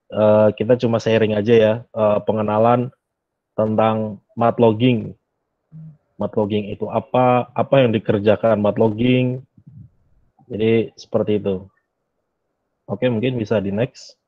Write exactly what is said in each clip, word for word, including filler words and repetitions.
uh, kita cuma sharing aja ya, uh, pengenalan tentang matlogging. Matlogging itu apa, apa yang dikerjakan matlogging. Jadi seperti itu. Oke, mungkin bisa di next.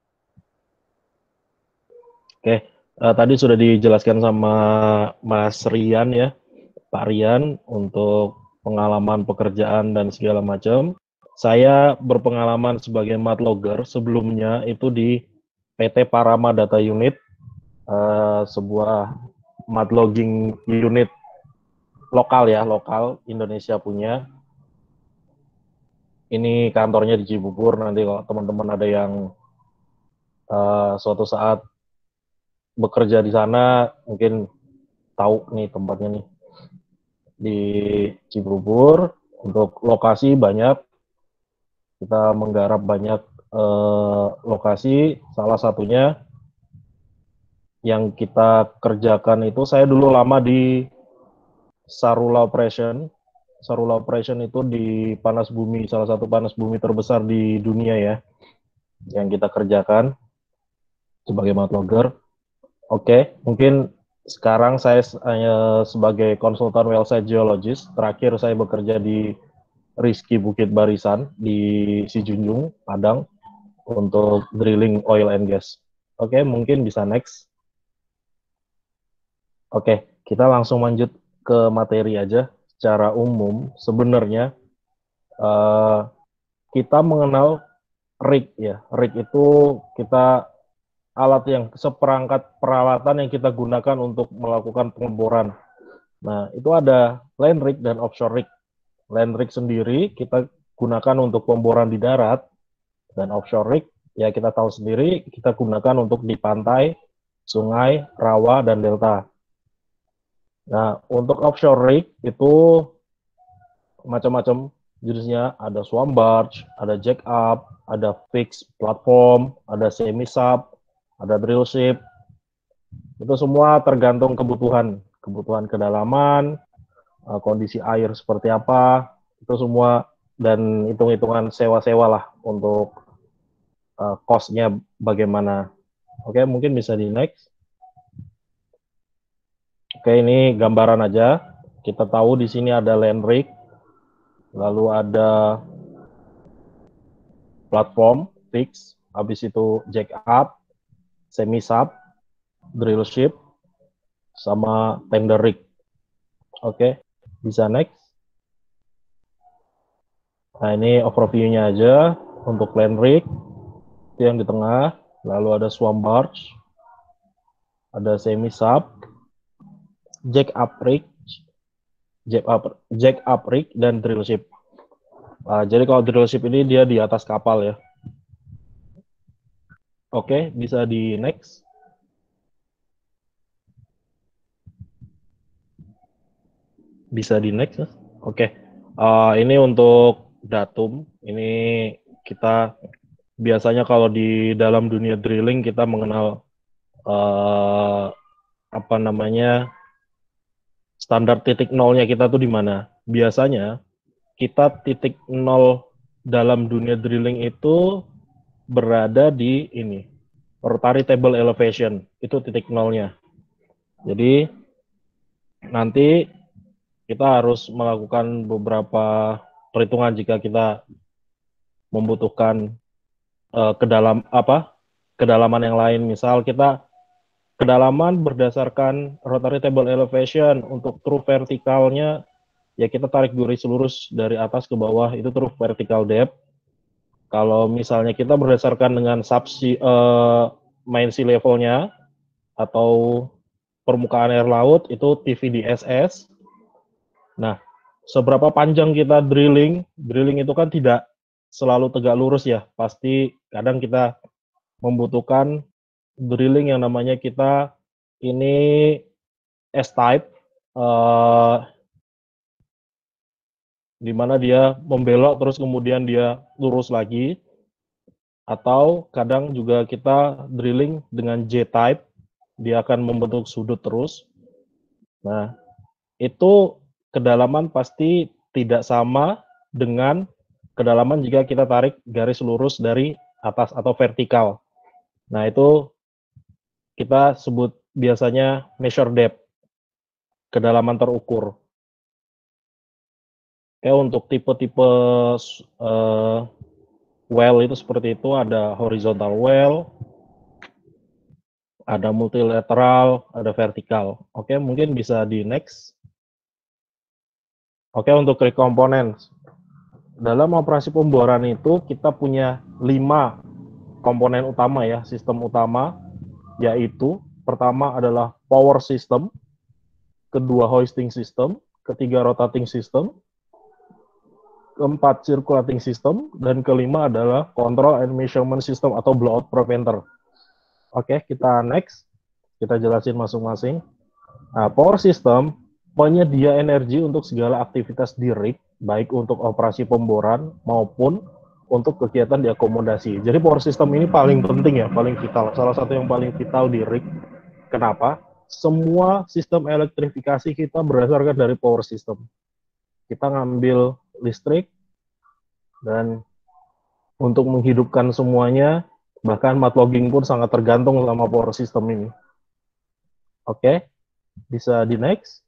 Oke, uh, tadi sudah dijelaskan sama Mas Rian ya, Pak Rian, untuk pengalaman pekerjaan dan segala macam. Saya berpengalaman sebagai matlogger sebelumnya itu di P T Parama Data Unit, uh, sebuah matlogging unit lokal ya, lokal Indonesia punya. Ini kantornya di Cibubur. Nanti kalau teman-teman ada yang uh, suatu saat bekerja di sana, mungkin tahu nih tempatnya nih di Cibubur. Untuk lokasi banyak, kita menggarap banyak uh, lokasi. Salah satunya yang kita kerjakan itu, saya dulu lama di Sarula Operation. Sarula Operation itu di panas bumi, salah satu panas bumi terbesar di dunia ya, yang kita kerjakan sebagai matlogger. Oke, mungkin sekarang saya hanya sebagai konsultan well site geologist. Terakhir saya bekerja di Rizky Bukit Barisan di Sijunjung, Padang, untuk drilling oil and gas. Oke, mungkin bisa next. Oke, kita langsung lanjut ke materi aja. Secara umum, sebenarnya uh, kita mengenal rig ya. Rig itu kita alat yang seperangkat peralatan yang kita gunakan untuk melakukan pengeboran. Nah, itu ada land rig dan offshore rig. Land rig sendiri kita gunakan untuk pemboran di darat, dan offshore rig ya kita tahu sendiri kita gunakan untuk di pantai, sungai, rawa, dan delta. Nah, untuk offshore rig itu macam-macam jenisnya, ada swamp barge, ada jack up, ada fixed platform, ada semi sub, ada drill ship. Itu semua tergantung kebutuhan, kebutuhan kedalaman, kondisi air seperti apa, itu semua, dan hitung-hitungan sewa-sewa lah untuk uh, cost-nya bagaimana. Oke, mungkin bisa di next. Oke, ini gambaran aja. Kita tahu di sini ada land rig, lalu ada platform fix, habis itu jack up, semi sub, drill ship, sama tender rig. Oke, bisa next. Nah, ini overview-nya aja untuk land rig. Itu yang di tengah, lalu ada swamp barge, ada semi sub, jack up rig, jack up, jack up rig, dan drill ship. Nah, jadi kalau drill ship ini dia di atas kapal ya. Oke, bisa di next. Bisa di next. Oke, uh, ini untuk datum. Ini kita biasanya kalau di dalam dunia drilling kita mengenal uh, apa namanya standar titik nolnya kita tuh di mana. Biasanya kita titik nol dalam dunia drilling itu berada di ini, rotary table elevation, itu titik nolnya. Jadi nanti kita harus melakukan beberapa perhitungan jika kita membutuhkan uh, kedalam apa kedalaman yang lain. Misal kita kedalaman berdasarkan rotary table elevation, untuk true vertikalnya ya kita tarik garis lurus dari atas ke bawah, itu true vertical depth. Kalau misalnya kita berdasarkan dengan subsea uh, main sea levelnya atau permukaan air laut, itu T V D S S. Nah, seberapa panjang kita drilling, drilling itu kan tidak selalu tegak lurus ya. Pasti kadang kita membutuhkan drilling yang namanya kita ini S-type, uh, di mana dia membelok terus kemudian dia lurus lagi, atau kadang juga kita drilling dengan J-type, dia akan membentuk sudut terus. Nah, itu kedalaman pasti tidak sama dengan kedalaman jika kita tarik garis lurus dari atas atau vertikal. Nah, itu kita sebut biasanya measure depth, kedalaman terukur. Oke, untuk tipe-tipe uh, well itu seperti itu, ada horizontal well, ada multilateral, ada vertikal. Oke, mungkin bisa di next. Oke, untuk rig components. Dalam operasi pemboran itu kita punya lima komponen utama ya, sistem utama, yaitu pertama adalah power system, kedua hoisting system, ketiga rotating system, keempat circulating system, dan kelima adalah control and measurement system atau blowout preventer. Oke, kita next. Kita jelasin masing-masing. Nah, power system penyedia energi untuk segala aktivitas di rig, baik untuk operasi pemboran maupun untuk kegiatan diakomodasi. Jadi power system ini paling penting ya, paling vital. Salah satu yang paling vital di rig. Kenapa? Semua sistem elektrifikasi kita berdasarkan dari power system. Kita ngambil listrik, dan untuk menghidupkan semuanya, bahkan mat logging pun sangat tergantung sama power system ini. Oke, bisa di next.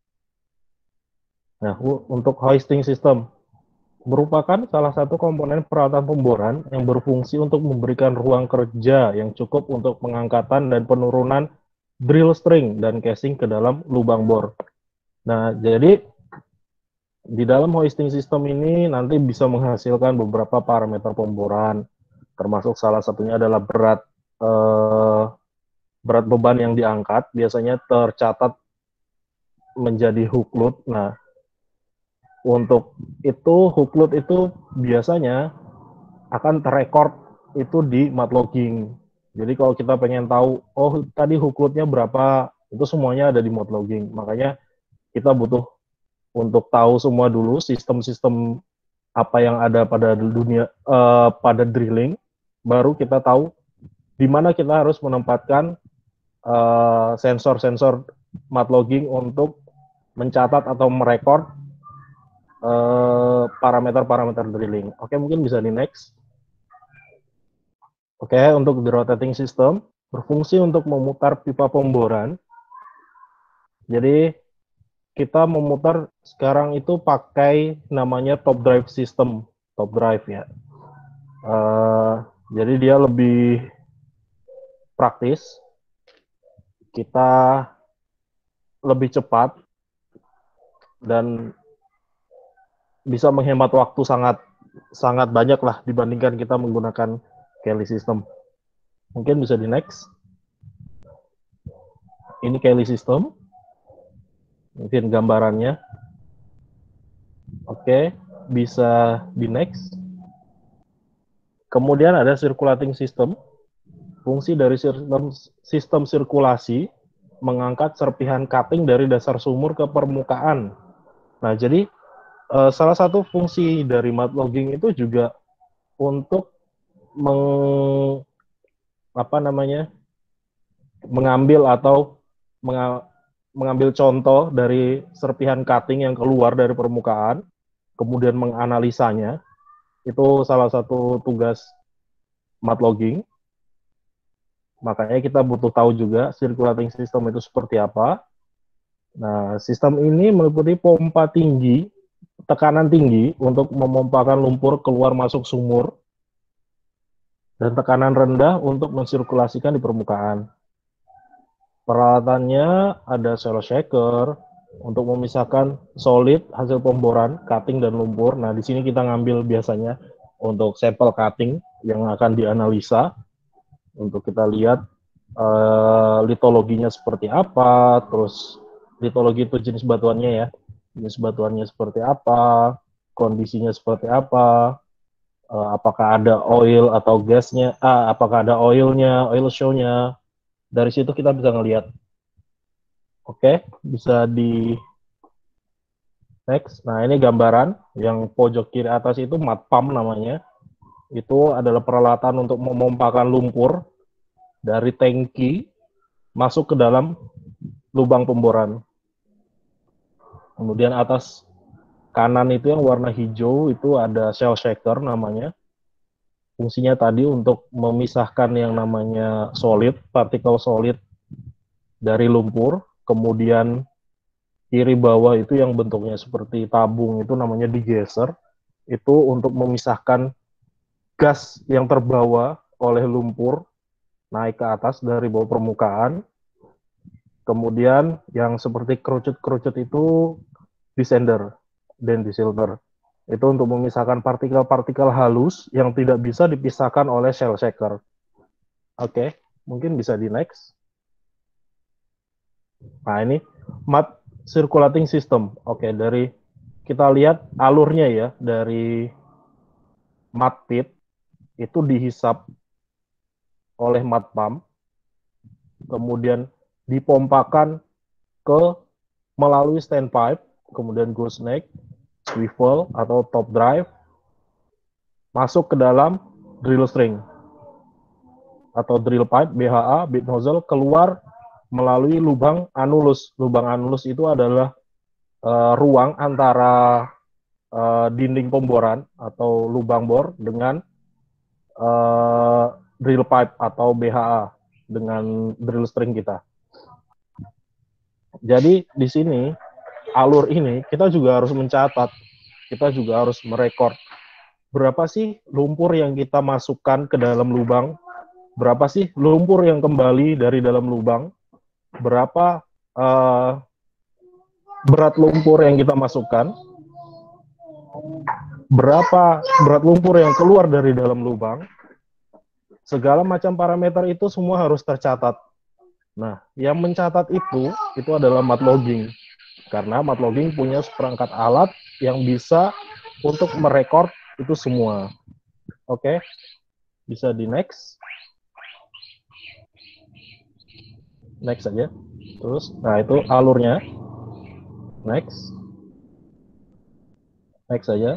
Nah, untuk hoisting system, merupakan salah satu komponen peralatan pemboran yang berfungsi untuk memberikan ruang kerja yang cukup untuk pengangkatan dan penurunan drill string dan casing ke dalam lubang bor. Nah, jadi di dalam hoisting system ini nanti bisa menghasilkan beberapa parameter pemboran, termasuk salah satunya adalah berat eh, berat beban yang diangkat, biasanya tercatat menjadi hook load. Nah, untuk itu hook load itu biasanya akan terrekord itu di mat logging. Jadi kalau kita pengen tahu, oh tadi hook load-nya berapa, itu semuanya ada di mat logging. Makanya kita butuh untuk tahu semua dulu sistem-sistem apa yang ada pada dunia uh, pada drilling, baru kita tahu di mana kita harus menempatkan uh, sensor-sensor mat logging untuk mencatat atau merekord uh, parameter-parameter drilling. Oke, mungkin bisa di next. Oke, untuk the rotating system berfungsi untuk memutar pipa pemboran. Jadi kita memutar sekarang itu pakai namanya top drive system, top drive ya. Uh, jadi dia lebih praktis, kita lebih cepat dan bisa menghemat waktu sangat sangat banyak lah dibandingkan kita menggunakan Kelly system. Mungkin bisa di next. Ini Kelly system. Mungkin gambarannya. Oke, bisa di next. Kemudian ada circulating system. Fungsi dari sistem, sistem sirkulasi mengangkat serpihan cutting dari dasar sumur ke permukaan. Nah, jadi eh, salah satu fungsi dari mat logging itu juga untuk meng, apa namanya, mengambil atau menga, mengambil contoh dari serpihan cutting yang keluar dari permukaan, kemudian menganalisanya. Itu salah satu tugas mat logging. Makanya kita butuh tahu juga circulating system itu seperti apa. Nah, sistem ini meliputi pompa tinggi, tekanan tinggi untuk memompakan lumpur keluar masuk sumur, dan tekanan rendah untuk mensirkulasikan di permukaan. Peralatannya ada shell shaker untuk memisahkan solid hasil pemboran, cutting, dan lumpur. Nah, di sini kita ngambil biasanya untuk sampel cutting yang akan dianalisa untuk kita lihat uh, litologinya seperti apa, terus litologi itu jenis batuannya ya, jenis batuannya seperti apa, kondisinya seperti apa, uh, apakah ada oil atau gasnya, ah, apakah ada oilnya, oil show-nya. Dari situ kita bisa ngelihat. Oke, bisa di next. Nah, ini gambaran yang pojok kiri atas itu mat pump namanya. Itu adalah peralatan untuk memompakan lumpur dari tangki masuk ke dalam lubang pemboran. Kemudian atas kanan itu yang warna hijau itu ada shell shaker namanya. Fungsinya tadi untuk memisahkan yang namanya solid, partikel solid dari lumpur, kemudian kiri bawah itu yang bentuknya seperti tabung itu namanya digester, itu untuk memisahkan gas yang terbawa oleh lumpur naik ke atas dari bawah permukaan. Kemudian yang seperti kerucut-kerucut itu descender dan desilter. Itu untuk memisahkan partikel-partikel halus yang tidak bisa dipisahkan oleh shell shaker. Oke, okay, mungkin bisa di next. Nah, ini mud circulating system. Oke, okay, dari kita lihat alurnya ya, dari mud pit itu dihisap oleh mud pump, kemudian dipompakan ke melalui standpipe, kemudian gooseneck, swivel atau top drive, masuk ke dalam drill string atau drill pipe B H A, bit nozzle, keluar melalui lubang anulus. Lubang anulus itu adalah uh, ruang antara uh, dinding pemboran atau lubang bor dengan uh, drill pipe atau B H A dengan drill string kita. Jadi di sini alur ini kita juga harus mencatat, kita juga harus merekord berapa sih lumpur yang kita masukkan ke dalam lubang, berapa sih lumpur yang kembali dari dalam lubang, berapa uh, berat lumpur yang kita masukkan, berapa berat lumpur yang keluar dari dalam lubang, segala macam parameter itu semua harus tercatat. Nah, yang mencatat itu, itu adalah mud logging. Karena mud logging punya seperangkat alat yang bisa untuk merekord itu semua. Oke, okay. Bisa di next. Next aja. Terus, nah itu alurnya. Next. Next aja.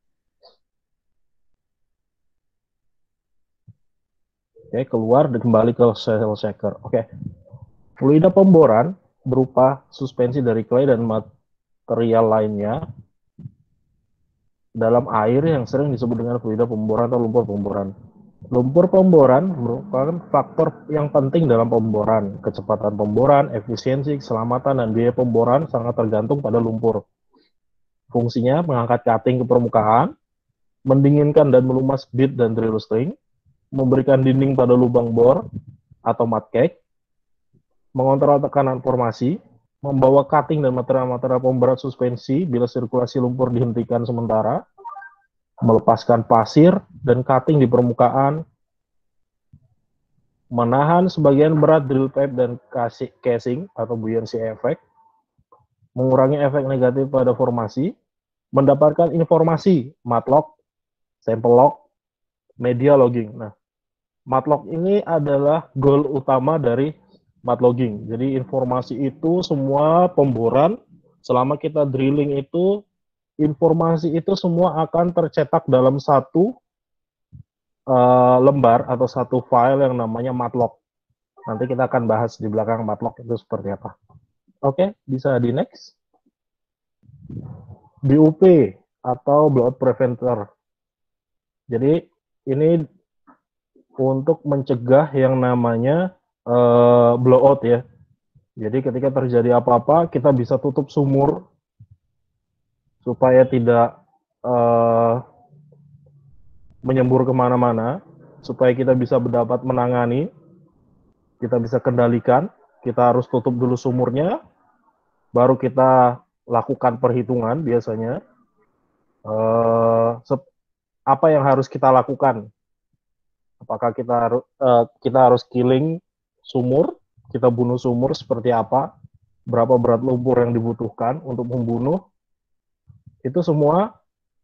Oke, okay, keluar dan kembali ke shell shaker. Oke. Okay. Fluida pemboran berupa suspensi dari clay dan material lainnya dalam air yang sering disebut dengan fluida pemboran atau lumpur pemboran. Lumpur pemboran merupakan faktor yang penting dalam pemboran. Kecepatan pemboran, efisiensi, keselamatan, dan biaya pemboran sangat tergantung pada lumpur. Fungsinya mengangkat cutting ke permukaan, mendinginkan dan melumas bit dan drill string, memberikan dinding pada lubang bor atau mud cake, mengontrol tekanan formasi, membawa cutting dan material-material pemberat suspensi bila sirkulasi lumpur dihentikan sementara, melepaskan pasir dan cutting di permukaan, menahan sebagian berat drill pipe dan casing atau buoyancy effect, mengurangi efek negatif pada formasi, mendapatkan informasi mud log, sample log, media logging. Nah, mud log ini adalah goal utama dari mud logging. Jadi informasi itu semua pemboran selama kita drilling itu, informasi itu semua akan tercetak dalam satu uh, lembar atau satu file yang namanya mud log. Nanti kita akan bahas di belakang mud log itu seperti apa. Oke, okay, bisa di next. B U P atau blowout preventer. Jadi ini untuk mencegah yang namanya uh, blowout ya. Jadi ketika terjadi apa-apa, kita bisa tutup sumur supaya tidak uh, menyembur kemana-mana, supaya kita bisa dapat menangani, kita bisa kendalikan, kita harus tutup dulu sumurnya, baru kita lakukan perhitungan biasanya, uh, apa yang harus kita lakukan. Apakah kita, uh, kita harus killing sumur, kita bunuh sumur seperti apa, berapa berat lumpur yang dibutuhkan untuk membunuh, itu semua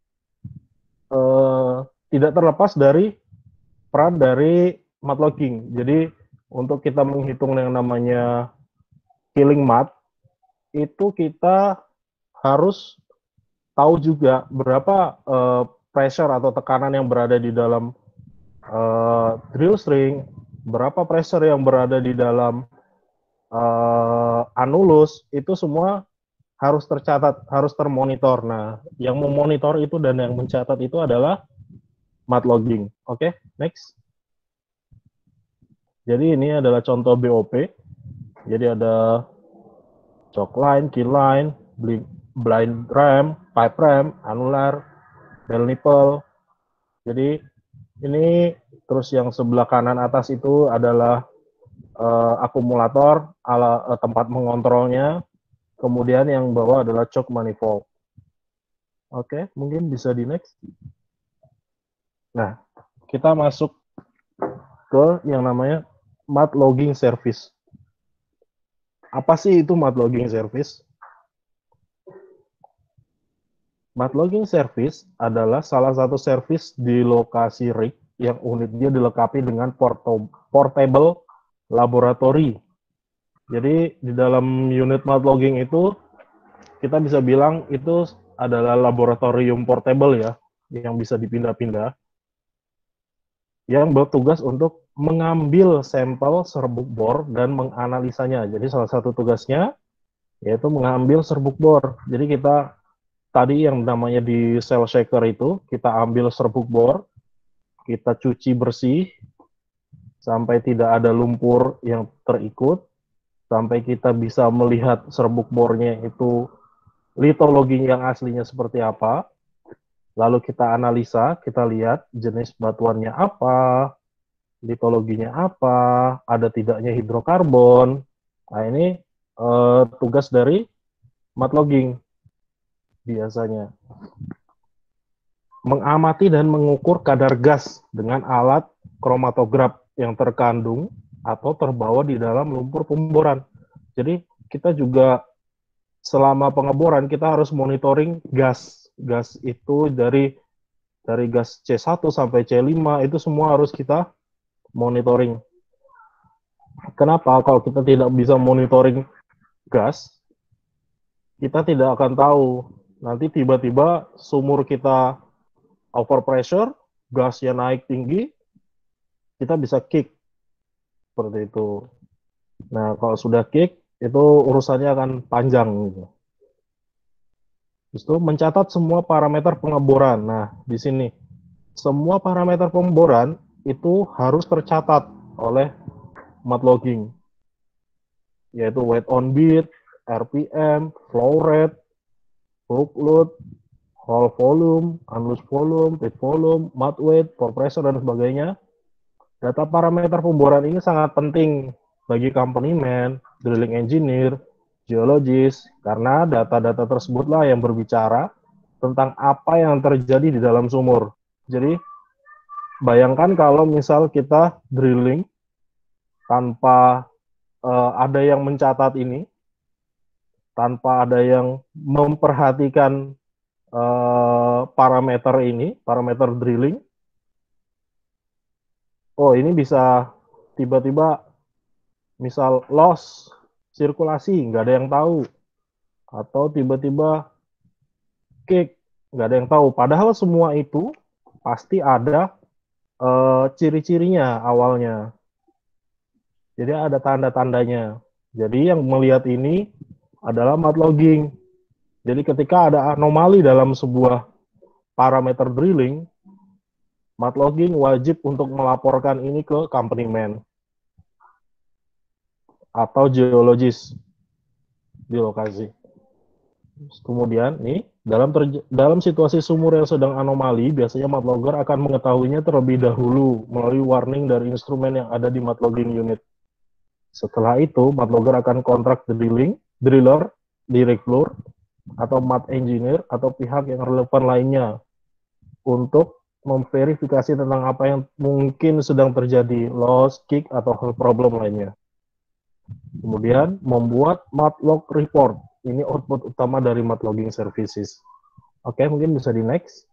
uh, tidak terlepas dari peran dari mud logging. Jadi untuk kita menghitung yang namanya killing mud, itu kita harus tahu juga berapa uh, pressure atau tekanan yang berada di dalam uh, drill string, berapa pressure yang berada di dalam uh, anulus, itu semua harus tercatat, harus termonitor. Nah, yang memonitor itu dan yang mencatat itu adalah mat logging. Oke, okay, next. Jadi ini adalah contoh B O P. Jadi ada choke line, key line, blind ram, pipe ram, annular, bell nipple. Jadi ini terus yang sebelah kanan atas itu adalah uh, akumulator, ala, uh, tempat mengontrolnya. Kemudian yang bawah adalah choke manifold. Oke, okay, mungkin bisa di next. Nah, kita masuk ke yang namanya mat logging service. Apa sih itu mat logging service? Mat logging service adalah salah satu service di lokasi rig yang unitnya dilengkapi dengan portable laboratory. Jadi di dalam unit mat logging itu kita bisa bilang itu adalah laboratorium portable ya, yang bisa dipindah-pindah, yang bertugas untuk mengambil sampel serbuk bor dan menganalisanya. Jadi salah satu tugasnya yaitu mengambil serbuk bor. Jadi kita tadi yang namanya di cell shaker itu, kita ambil serbuk bor, kita cuci bersih sampai tidak ada lumpur yang terikut, sampai kita bisa melihat serbuk bornya itu litologi yang aslinya seperti apa. Lalu kita analisa, kita lihat jenis batuannya apa, litologinya apa, ada tidaknya hidrokarbon. Nah ini eh, tugas dari mat logging biasanya. Mengamati dan mengukur kadar gas dengan alat kromatograf yang terkandung atau terbawa di dalam lumpur pemboran. Jadi kita juga selama pengeboran kita harus monitoring gas. Gas itu dari dari gas C satu sampai C lima itu semua harus kita monitoring. Kenapa? Kalau kita tidak bisa monitoring gas, kita tidak akan tahu. Nanti tiba-tiba sumur kita over pressure, gasnya naik tinggi, kita bisa kick. Seperti itu. Nah, kalau sudah kick, itu urusannya akan panjang. Gitu. Itu mencatat semua parameter pengeboran. Nah, di sini, semua parameter pengeboran itu harus tercatat oleh mat logging. Yaitu weight on bead, R P M, flow rate, hook load, hole volume, unloose volume, pit volume, mat weight, pore pressure, dan sebagainya. Data parameter pemboran ini sangat penting bagi company man, drilling engineer, geologis, karena data-data tersebutlah yang berbicara tentang apa yang terjadi di dalam sumur. Jadi, bayangkan kalau misal kita drilling tanpa uh, ada yang mencatat ini, tanpa ada yang memperhatikan uh, parameter ini, parameter drilling, oh ini bisa tiba-tiba misal loss sirkulasi, nggak ada yang tahu, atau tiba-tiba kick, nggak ada yang tahu. Padahal semua itu pasti ada uh, ciri-cirinya awalnya. Jadi ada tanda-tandanya. Jadi yang melihat ini adalah mat logging. Jadi ketika ada anomali dalam sebuah parameter drilling, mat logging wajib untuk melaporkan ini ke company man atau geologis di lokasi. Kemudian nih dalam dalam situasi sumur yang sedang anomali, biasanya mat logger akan mengetahuinya terlebih dahulu melalui warning dari instrumen yang ada di mat logging unit. Setelah itu, mat logger akan kontrak drilling, driller di rig floor atau mat engineer atau pihak yang relevan lainnya untuk memverifikasi tentang apa yang mungkin sedang terjadi, loss, kick, atau hal problem lainnya. Kemudian membuat mat log report. Ini output utama dari mat logging services. Oke, mungkin bisa di next.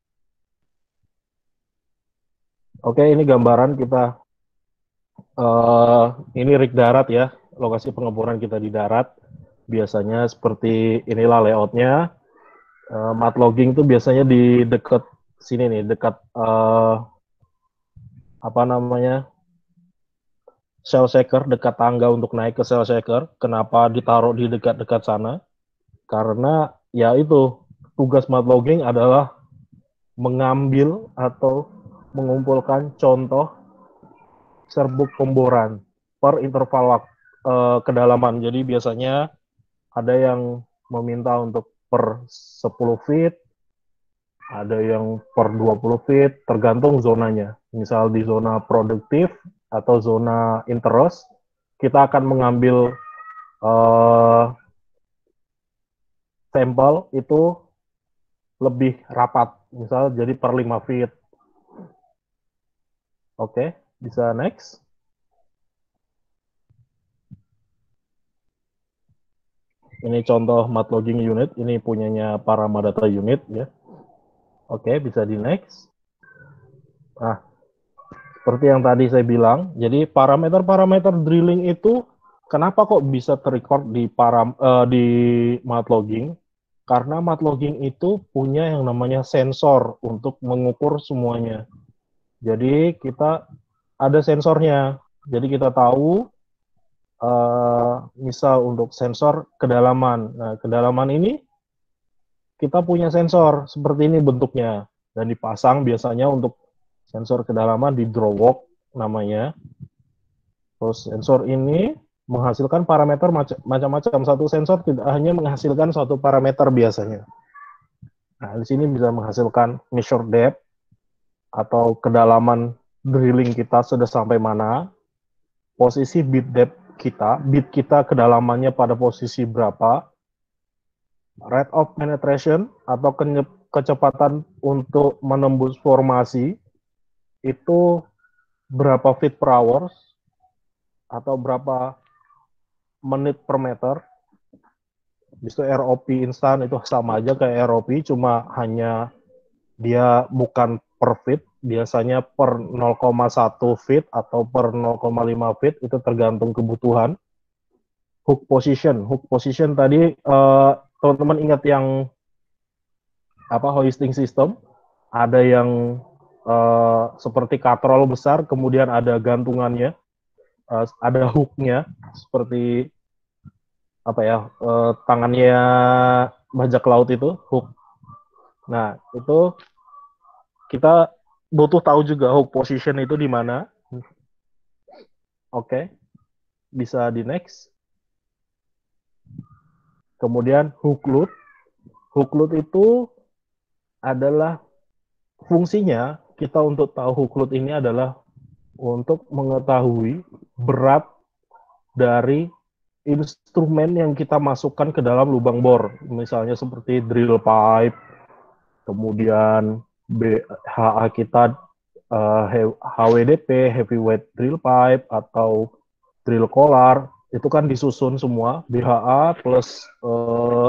Oke, ini gambaran kita. Uh, ini rig darat ya, lokasi pengeboran kita di darat. Biasanya seperti inilah layoutnya. Uh, mat logging itu biasanya di dekat sini nih, dekat uh, apa namanya? Shell shaker, dekat tangga untuk naik ke shell shaker. Kenapa ditaruh di dekat-dekat sana? Karena ya itu tugas mat logging adalah mengambil atau mengumpulkan contoh serbuk pemboran per interval uh, kedalaman. Jadi biasanya ada yang meminta untuk per sepuluh feet, ada yang per dua puluh feet, tergantung zonanya. Misal di zona produktif atau zona interest, kita akan mengambil uh, sampel itu lebih rapat, misal jadi per lima feet. Oke, bisa next. Ini contoh mat logging unit, ini punyanya Paramadata unit ya. Oke, bisa di next. Nah, seperti yang tadi saya bilang, jadi parameter-parameter drilling itu kenapa kok bisa terrecord di param uh, di mat logging? Karena mat logging itu punya yang namanya sensor untuk mengukur semuanya. Jadi kita ada sensornya. Jadi kita tahu uh, misal untuk sensor kedalaman. Nah, kedalaman ini kita punya sensor seperti ini bentuknya dan dipasang biasanya untuk sensor kedalaman di drawwalk namanya. Terus sensor ini menghasilkan parameter macam-macam. Satu sensor tidak hanya menghasilkan satu parameter biasanya. Nah, di sini bisa menghasilkan measure depth atau kedalaman drilling kita sudah sampai mana, posisi bit depth kita, bit kita kedalamannya pada posisi berapa, rate of penetration atau kecepatan untuk menembus formasi itu berapa feet per hour atau berapa menit per meter. Itu R O P instan itu sama aja kayak R O P, cuma hanya dia bukan per feet, biasanya per nol koma satu feet atau per nol koma lima feet, itu tergantung kebutuhan. Hook position, hook position tadi uh, teman-teman ingat yang apa hoisting system, ada yang uh, seperti katrol besar, kemudian ada gantungannya, uh, ada hooknya seperti apa ya, uh, tangannya bajak laut itu hook. Nah itu kita butuh tahu juga hook position itu di mana. Oke, okay. Bisa di next. Kemudian hook load. Hook load itu adalah fungsinya kita untuk tahu hook load ini adalah untuk mengetahui berat dari instrumen yang kita masukkan ke dalam lubang bor, misalnya seperti drill pipe, kemudian B H A kita uh, H W D P, heavyweight drill pipe, atau drill collar, itu kan disusun semua, B H A plus uh,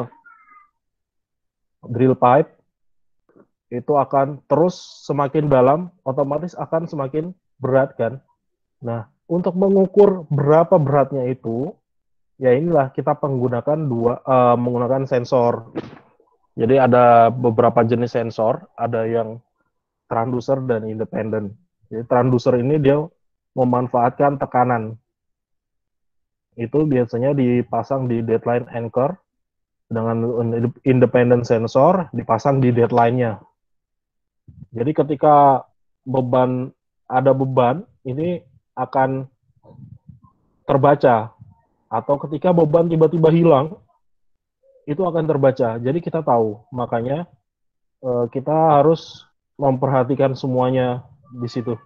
drill pipe, itu akan terus semakin dalam, otomatis akan semakin berat kan. Nah, untuk mengukur berapa beratnya itu, ya inilah kita menggunakan dua uh, menggunakan sensor. Jadi ada beberapa jenis sensor, ada yang transducer dan independen. Jadi transducer ini dia memanfaatkan tekanan. Itu biasanya dipasang di deadline anchor, dengan independent sensor dipasang di deadline-nya. Jadi ketika beban ada beban, ini akan terbaca. Atau ketika beban tiba-tiba hilang, itu akan terbaca. Jadi kita tahu, makanya eh, kita harus memperhatikan semuanya di situ.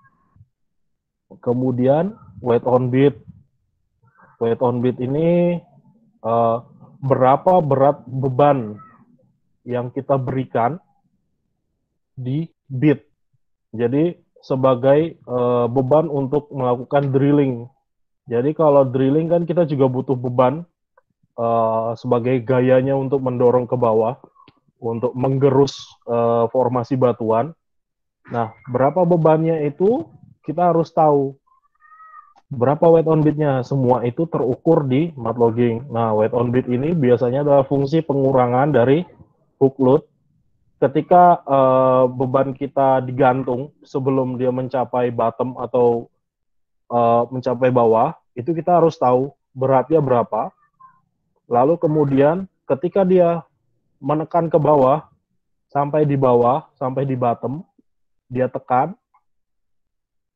Kemudian weight on beat. Weight on beat ini eh, berapa berat beban yang kita berikan di beat. Jadi sebagai uh, beban untuk melakukan drilling. Jadi kalau drilling kan kita juga butuh beban uh, sebagai gayanya untuk mendorong ke bawah, untuk menggerus uh, formasi batuan. Nah, berapa bebannya itu kita harus tahu. Berapa weight on beat-nya, semua itu terukur di mat logging. Nah, weight on beat ini biasanya adalah fungsi pengurangan dari hook load. Ketika uh, beban kita digantung sebelum dia mencapai bottom atau uh, mencapai bawah, itu kita harus tahu beratnya berapa. Lalu kemudian ketika dia menekan ke bawah, sampai di bawah, sampai di bottom, dia tekan,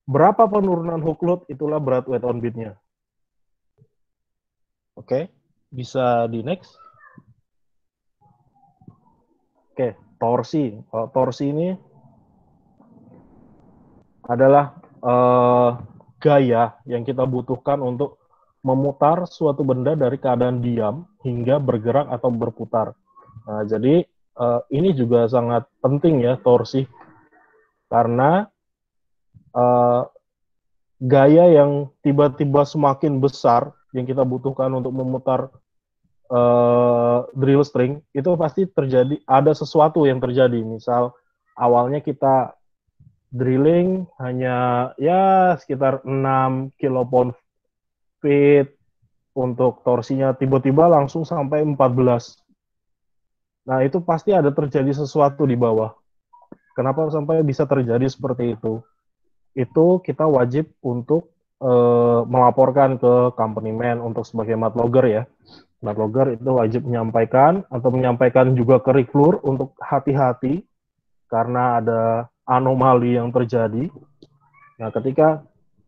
Berapa penurunan hook load, itulah berat weight on beat-nya. Oke, okay. Bisa di next. Oke, okay. Torsi. Kalau torsi ini adalah uh, gaya yang kita butuhkan untuk memutar suatu benda dari keadaan diam hingga bergerak atau berputar. Nah, jadi uh, ini juga sangat penting ya torsi, karena uh, gaya yang tiba-tiba semakin besar yang kita butuhkan untuk memutar uh, drill string, itu pasti terjadi, ada sesuatu yang terjadi. Misal awalnya kita drilling hanya ya sekitar enam kilopound feet, untuk torsinya tiba-tiba langsung sampai empat belas. Nah, itu pasti ada terjadi sesuatu di bawah. Kenapa sampai bisa terjadi seperti itu? Itu kita wajib untuk uh, melaporkan ke company man untuk sebagai mat logger ya. Mat logger itu wajib menyampaikan atau menyampaikan juga ke rig floor untuk hati-hati karena ada anomali yang terjadi. Nah, ketika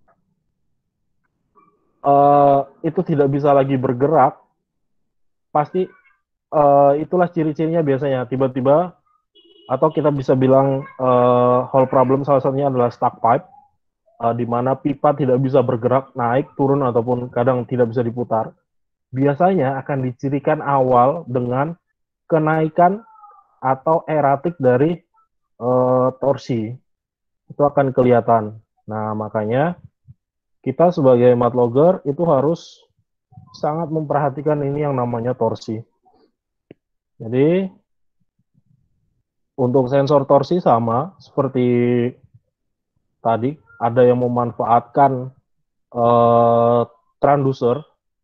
uh, itu tidak bisa lagi bergerak, pasti uh, itulah ciri-cirinya biasanya tiba-tiba, atau kita bisa bilang uh, whole problem salah satunya adalah stuck pipe, uh, di mana pipa tidak bisa bergerak naik turun ataupun kadang tidak bisa diputar. Biasanya akan dicirikan awal dengan kenaikan atau eratik dari uh, torsi, itu akan kelihatan. Nah, makanya kita sebagai mat logger itu harus sangat memperhatikan ini yang namanya torsi. Jadi untuk sensor torsi sama seperti tadi, ada yang memanfaatkan uh, transducer,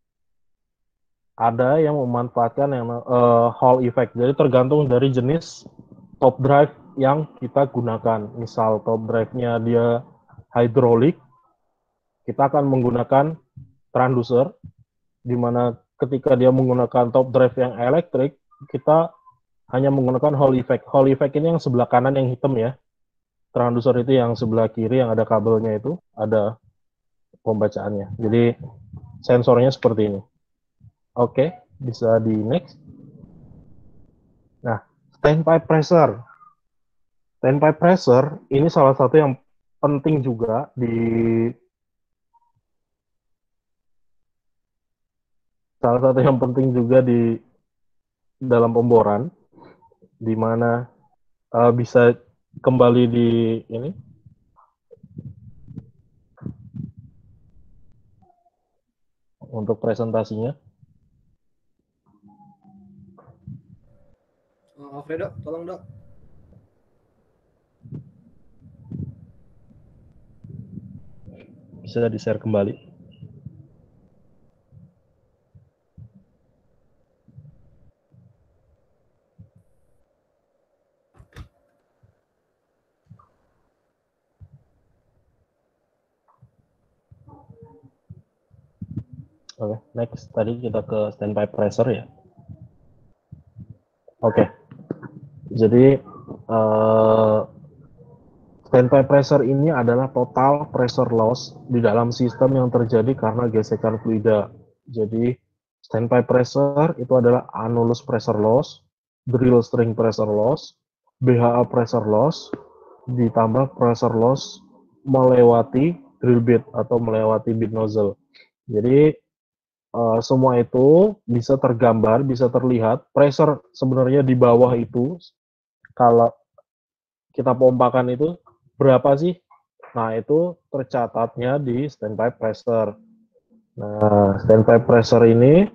ada yang memanfaatkan yang uh, Hall effect. Jadi tergantung dari jenis top drive yang kita gunakan. Misal top drive-nya dia hidrolik, kita akan menggunakan transducer, di mana ketika dia menggunakan top drive yang elektrik, kita hanya menggunakan Hall effect. Hall effect ini yang sebelah kanan yang hitam ya. Transducer itu yang sebelah kiri yang ada kabelnya, itu ada pembacaannya. Jadi sensornya seperti ini. Oke, bisa di next. Nah, standpipe pressure. Standpipe pressure ini salah satu yang penting juga di salah satu yang penting juga di dalam pemboran, di mana uh, bisa kembali di ini untuk presentasinya. Oh, Alfredo, tolong dok. Bisa di-share kembali. Oke, okay, next. Tadi kita ke standpipe pressure ya. Oke. Okay. Jadi uh, standpipe pressure ini adalah total pressure loss di dalam sistem yang terjadi karena gesekan fluida. Jadi standpipe pressure itu adalah annulus pressure loss, drill string pressure loss, B H A pressure loss, ditambah pressure loss melewati drill bit atau melewati bit nozzle. Jadi uh, semua itu bisa tergambar, bisa terlihat. Pressure sebenarnya di bawah itu, kalau kita pompakan itu berapa sih? Nah, itu tercatatnya di standpipe pressure. Nah, standpipe pressure ini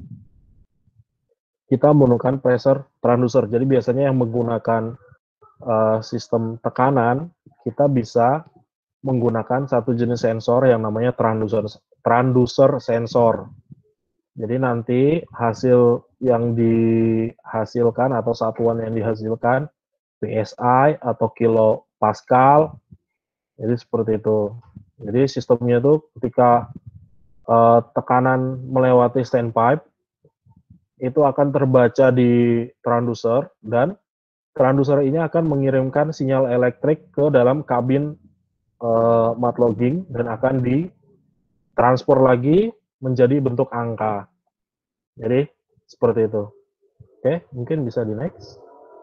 kita menggunakan pressure transducer. Jadi biasanya yang menggunakan uh, sistem tekanan, kita bisa menggunakan satu jenis sensor yang namanya transducer, transducer sensor. Jadi nanti hasil yang dihasilkan atau satuan yang dihasilkan P S I atau kilo Pascal, jadi seperti itu. Jadi sistemnya itu ketika uh, tekanan melewati standpipe, itu akan terbaca di transducer, dan transducer ini akan mengirimkan sinyal elektrik ke dalam kabin uh, mat logging dan akan ditransfer lagi menjadi bentuk angka. Jadi seperti itu. Oke, mungkin bisa di next.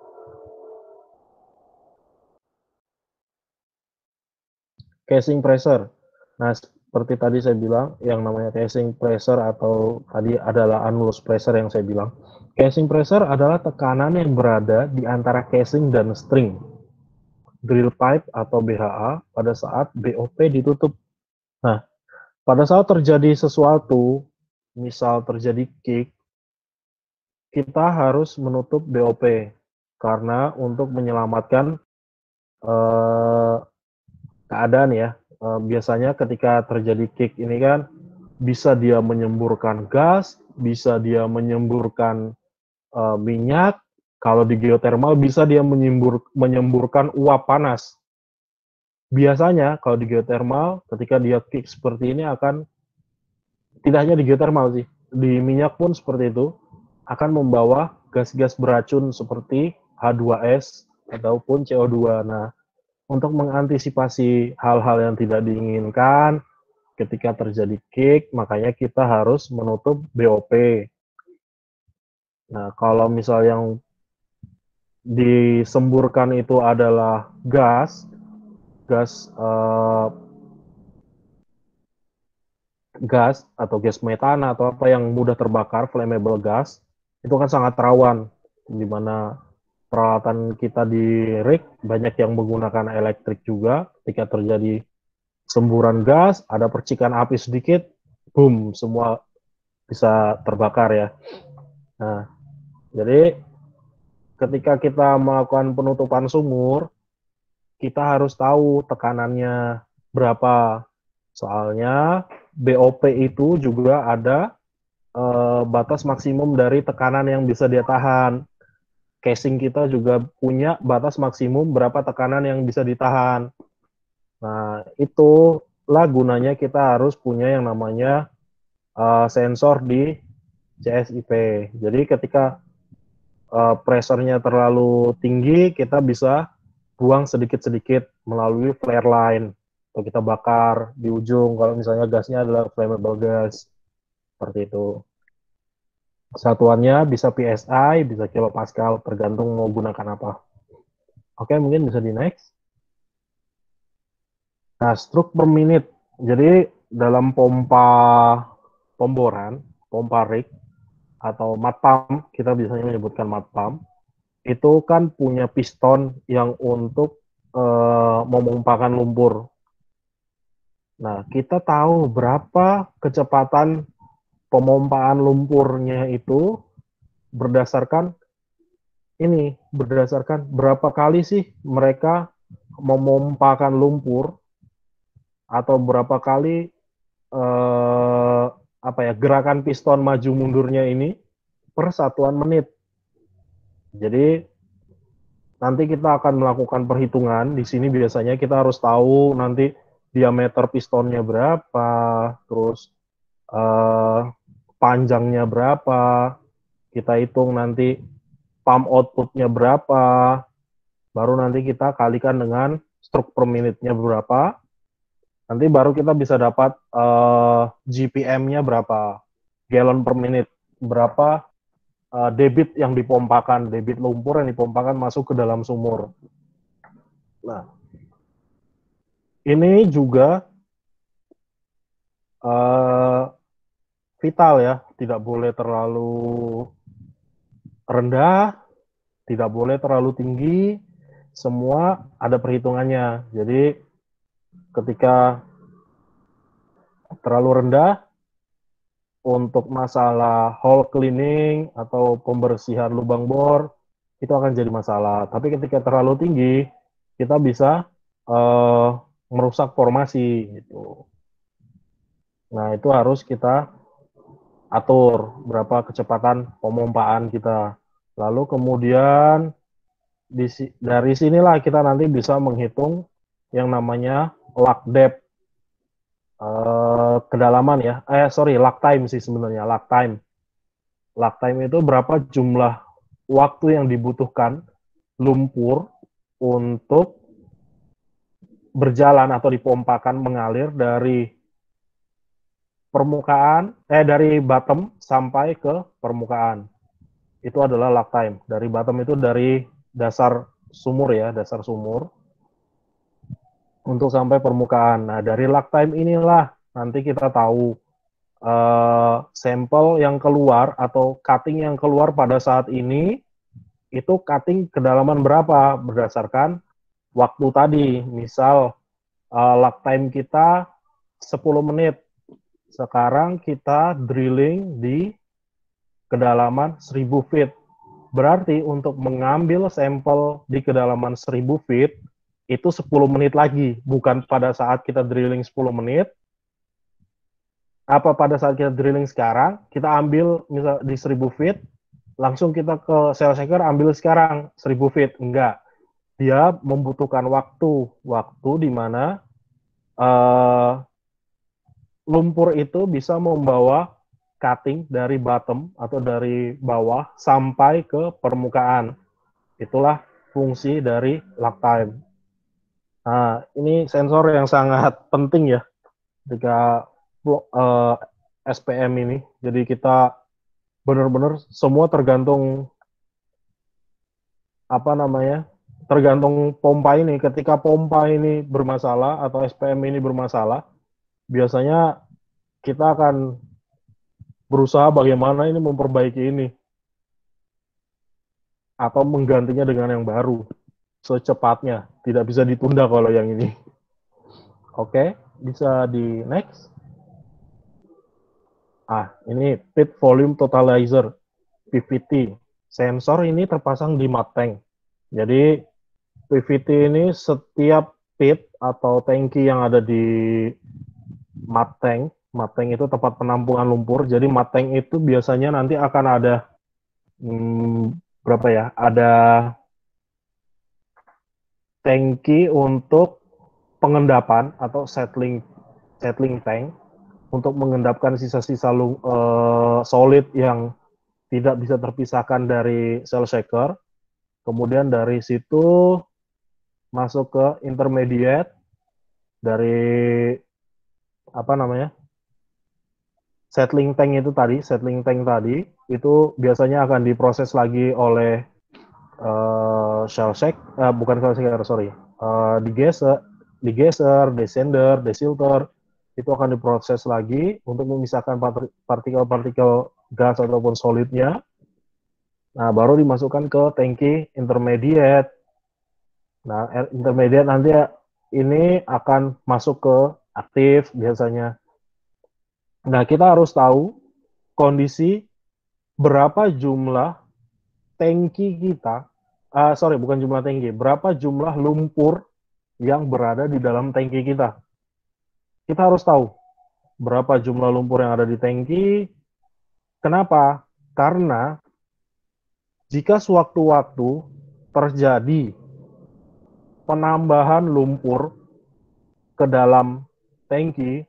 Casing pressure. Nah, seperti tadi saya bilang, yang namanya casing pressure atau tadi adalah annulus pressure yang saya bilang. Casing pressure adalah tekanan yang berada di antara casing dan string drill pipe atau B H A pada saat B O P ditutup. Nah, pada saat terjadi sesuatu, misal terjadi kick, kita harus menutup B O P karena untuk menyelamatkan eh, keadaan ya. Eh, biasanya ketika terjadi kick ini kan bisa dia menyemburkan gas, bisa dia menyemburkan eh, minyak. Kalau di geothermal bisa dia menyembur, menyemburkan uap panas. Biasanya kalau di geothermal ketika dia kick seperti ini akan tidak hanya di geothermal sih, di minyak pun seperti itu akan membawa gas-gas beracun seperti H dua S ataupun C O dua. Nah, untuk mengantisipasi hal-hal yang tidak diinginkan ketika terjadi kick, makanya kita harus menutup B O P. Nah, kalau misal yang disemburkan itu adalah gas, gas uh, gas atau gas metana atau apa yang mudah terbakar, flammable gas, itu kan sangat rawan, di mana peralatan kita di rig banyak yang menggunakan elektrik juga. Ketika terjadi semburan gas, ada percikan api sedikit, boom, semua bisa terbakar ya. Nah, jadi ketika kita melakukan penutupan sumur, kita harus tahu tekanannya berapa. Soalnya B O P itu juga ada eh, batas maksimum dari tekanan yang bisa dia tahan. Casing kita juga punya batas maksimum berapa tekanan yang bisa ditahan. Nah, itulah gunanya kita harus punya yang namanya uh, sensor di C S I P. Jadi ketika uh, pressure-nya terlalu tinggi, kita bisa buang sedikit-sedikit melalui flare line. Atau kita bakar di ujung kalau misalnya gasnya adalah flammable gas. Seperti itu. Satuannya bisa P S I, bisa kilopascal, tergantung mau gunakan apa. Oke, mungkin bisa di next. Nah, stroke per menit. Jadi dalam pompa pemboran, pompa rig, atau mat pump, kita biasanya menyebutkan mat pump, itu kan punya piston yang untuk uh, memompakan lumpur. Nah, kita tahu berapa kecepatan pemompaan lumpurnya itu berdasarkan ini, berdasarkan berapa kali sih mereka memompakan lumpur atau berapa kali eh, apa ya gerakan piston maju mundurnya ini per satuan menit. Jadi nanti kita akan melakukan perhitungan. Di sini biasanya kita harus tahu nanti diameter pistonnya berapa, terus eh, panjangnya berapa. Kita hitung nanti pump outputnya berapa, baru nanti kita kalikan dengan stroke per menitnya berapa. Nanti baru kita bisa dapat uh, G P M-nya berapa, gallon per menit, berapa uh, debit yang dipompakan, debit lumpur yang dipompakan masuk ke dalam sumur. Nah, ini juga uh, vital ya, tidak boleh terlalu rendah, tidak boleh terlalu tinggi, semua ada perhitungannya. Jadi ketika terlalu rendah, untuk masalah hole cleaning atau pembersihan lubang bor itu akan jadi masalah. Tapi ketika terlalu tinggi, kita bisa uh, merusak formasi gitu. Nah, itu harus kita atur berapa kecepatan pemompaan kita. Lalu kemudian di, dari sinilah kita nanti bisa menghitung yang namanya lug depth. Uh, kedalaman ya, eh sorry, lug time sih sebenarnya, lug time. Lug time itu berapa jumlah waktu yang dibutuhkan lumpur untuk berjalan atau dipompakan mengalir dari permukaan, eh dari bottom sampai ke permukaan. Itu adalah lag time. Dari bottom itu dari dasar sumur ya, dasar sumur untuk sampai permukaan. Nah, dari lag time inilah nanti kita tahu uh, sampel yang keluar atau cutting yang keluar pada saat ini itu cutting kedalaman berapa berdasarkan waktu tadi. Misal uh, lag time kita sepuluh menit. Sekarang kita drilling di kedalaman seribu feet. Berarti untuk mengambil sampel di kedalaman seribu feet itu sepuluh menit lagi, bukan pada saat kita drilling sepuluh menit. Apa pada saat kita drilling sekarang, kita ambil misal di seribu feet, langsung kita ke shell shaker ambil sekarang seribu feet. Enggak. Dia membutuhkan waktu, waktu di mana uh, lumpur itu bisa membawa cutting dari bottom atau dari bawah sampai ke permukaan. Itulah fungsi dari lag time. Nah, ini sensor yang sangat penting ya ketika uh, S P M ini. Jadi kita benar-benar semua tergantung apa namanya? Tergantung pompa ini. Ketika pompa ini bermasalah atau S P M ini bermasalah, biasanya kita akan berusaha bagaimana ini memperbaiki ini atau menggantinya dengan yang baru secepatnya. Tidak bisa ditunda kalau yang ini. Oke, bisa di next. Ah, ini pit volume totalizer, P V T. Sensor ini terpasang di mud tank. Jadi P V T ini setiap pit atau tangki yang ada di mud tank, mud tank itu tempat penampungan lumpur. Jadi mud tank itu biasanya nanti akan ada hmm, berapa ya? Ada tangki untuk pengendapan atau settling settling tank untuk mengendapkan sisa-sisa uh, solid yang tidak bisa terpisahkan dari shell shaker. Kemudian dari situ masuk ke intermediate dari apa namanya? Settling tank itu tadi, settling tank tadi itu biasanya akan diproses lagi oleh uh, shell shaker, uh, bukan shell shaker, sorry, uh, digeser, digeser, descender, desilter, itu akan diproses lagi untuk memisahkan partikel-partikel gas ataupun solidnya. Nah, baru dimasukkan ke tangki intermediate. Nah, intermediate nanti ini akan masuk ke aktif biasanya. Nah, kita harus tahu kondisi berapa jumlah tangki kita, uh, sorry, bukan jumlah tangki, berapa jumlah lumpur yang berada di dalam tangki kita. Kita harus tahu berapa jumlah lumpur yang ada di tangki. Kenapa? Karena jika sewaktu-waktu terjadi penambahan lumpur ke dalam tangki,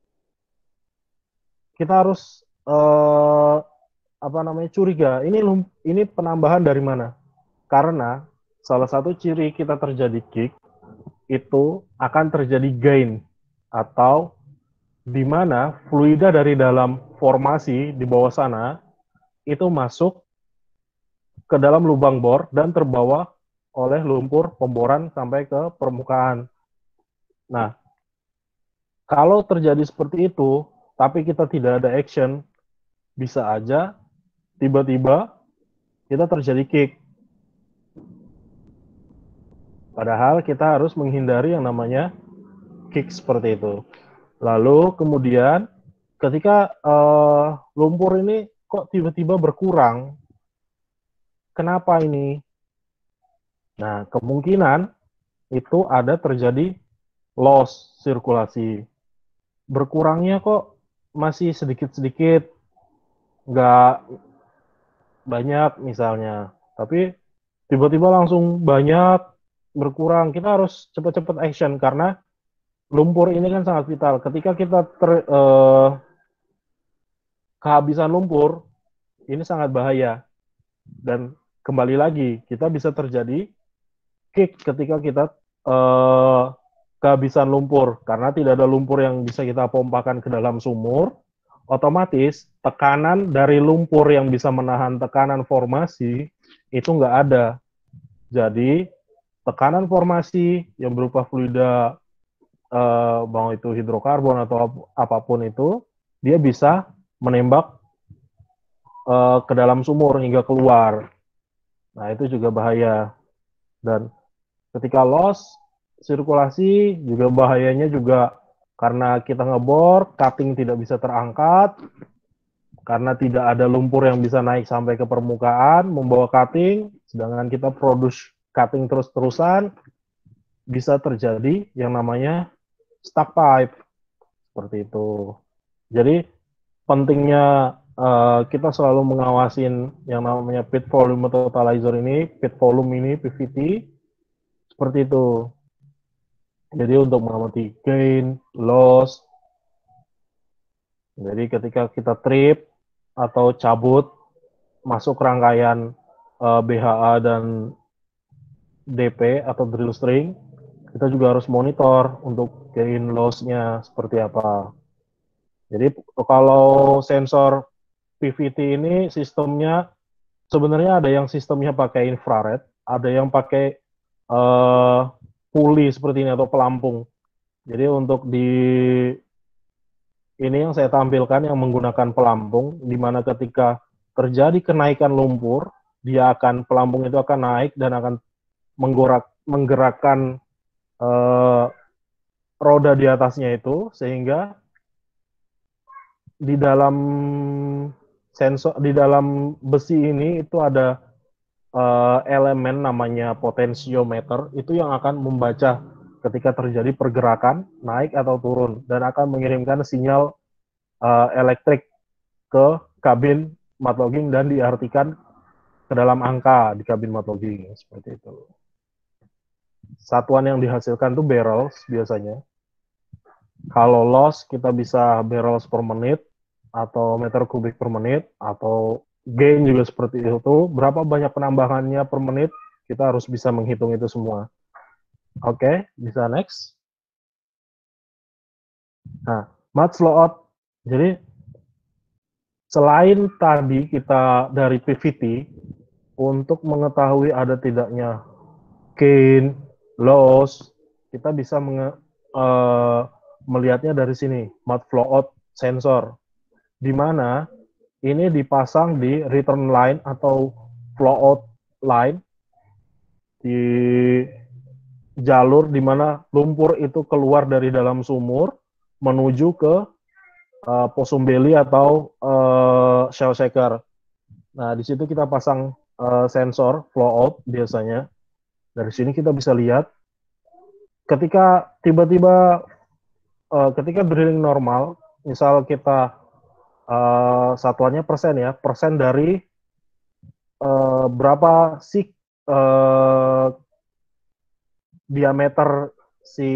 kita harus eh, apa namanya curiga. Ini ini penambahan dari mana? Karena salah satu ciri kita terjadi kick itu akan terjadi gain atau di mana fluida dari dalam formasi di bawah sana itu masuk ke dalam lubang bor dan terbawa oleh lumpur pemboran sampai ke permukaan. Nah, kalau terjadi seperti itu, tapi kita tidak ada action, bisa aja tiba-tiba kita terjadi kick. Padahal kita harus menghindari yang namanya kick seperti itu. Lalu kemudian ketika uh, lumpur ini kok tiba-tiba berkurang, kenapa ini? Nah, kemungkinan itu ada terjadi loss sirkulasi. Berkurangnya kok masih sedikit-sedikit, nggak banyak misalnya. Tapi tiba-tiba langsung banyak berkurang. Kita harus cepat-cepat action karena lumpur ini kan sangat vital. Ketika kita ter, eh, kehabisan lumpur, ini sangat bahaya. Dan kembali lagi, kita bisa terjadi kick ketika kita eh, kehabisan lumpur. Karena tidak ada lumpur yang bisa kita pompakan ke dalam sumur, otomatis tekanan dari lumpur yang bisa menahan tekanan formasi itu nggak ada. Jadi tekanan formasi yang berupa fluida, eh, mau itu hidrokarbon atau ap apapun itu, dia bisa menembak eh, ke dalam sumur hingga keluar. Nah itu juga bahaya. Dan ketika loss sirkulasi juga bahayanya juga karena kita ngebor, cutting tidak bisa terangkat, karena tidak ada lumpur yang bisa naik sampai ke permukaan membawa cutting, sedangkan kita produce cutting terus-terusan, bisa terjadi yang namanya stuck pipe seperti itu. Jadi pentingnya uh, kita selalu mengawasin yang namanya pit volume totalizer ini, pit volume ini, P V T, seperti itu. Jadi untuk mengamati gain, loss, jadi ketika kita trip atau cabut masuk rangkaian uh, B H A dan D P atau drill string, kita juga harus monitor untuk gain loss-nya seperti apa. Jadi kalau sensor P V T ini sistemnya sebenarnya ada yang sistemnya pakai infrared, ada yang pakai uh, pulley seperti ini atau pelampung. Jadi untuk di ini yang saya tampilkan yang menggunakan pelampung, di mana ketika terjadi kenaikan lumpur, dia akan pelampung itu akan naik dan akan menggorak, menggerakkan uh, roda di atasnya itu, sehingga di dalam sensor, di dalam besi ini itu ada uh, elemen namanya potensiometer, itu yang akan membaca ketika terjadi pergerakan naik atau turun dan akan mengirimkan sinyal uh, elektrik ke kabin matlogging dan diartikan ke dalam angka di kabin matlogging seperti itu. Satuan yang dihasilkan itu barrels biasanya. Kalau loss kita bisa barrels per menit atau meter kubik per menit, atau gain juga seperti itu. Berapa banyak penambahannya per menit, kita harus bisa menghitung itu semua. Oke, okay, bisa next. Nah, mud flow out. Jadi selain tadi kita dari P V T, untuk mengetahui ada tidaknya gain, loss, kita bisa menge, uh, melihatnya dari sini, mud flow out sensor, di mana ini dipasang di return line atau flow out line di jalur di mana lumpur itu keluar dari dalam sumur menuju ke uh, posum belly atau uh, shell shaker. Nah, di situ kita pasang uh, sensor flow out biasanya. Dari sini kita bisa lihat ketika tiba-tiba uh, ketika drilling normal, misal kita uh, satuannya persen ya, persen dari uh, berapa sih uh, diameter si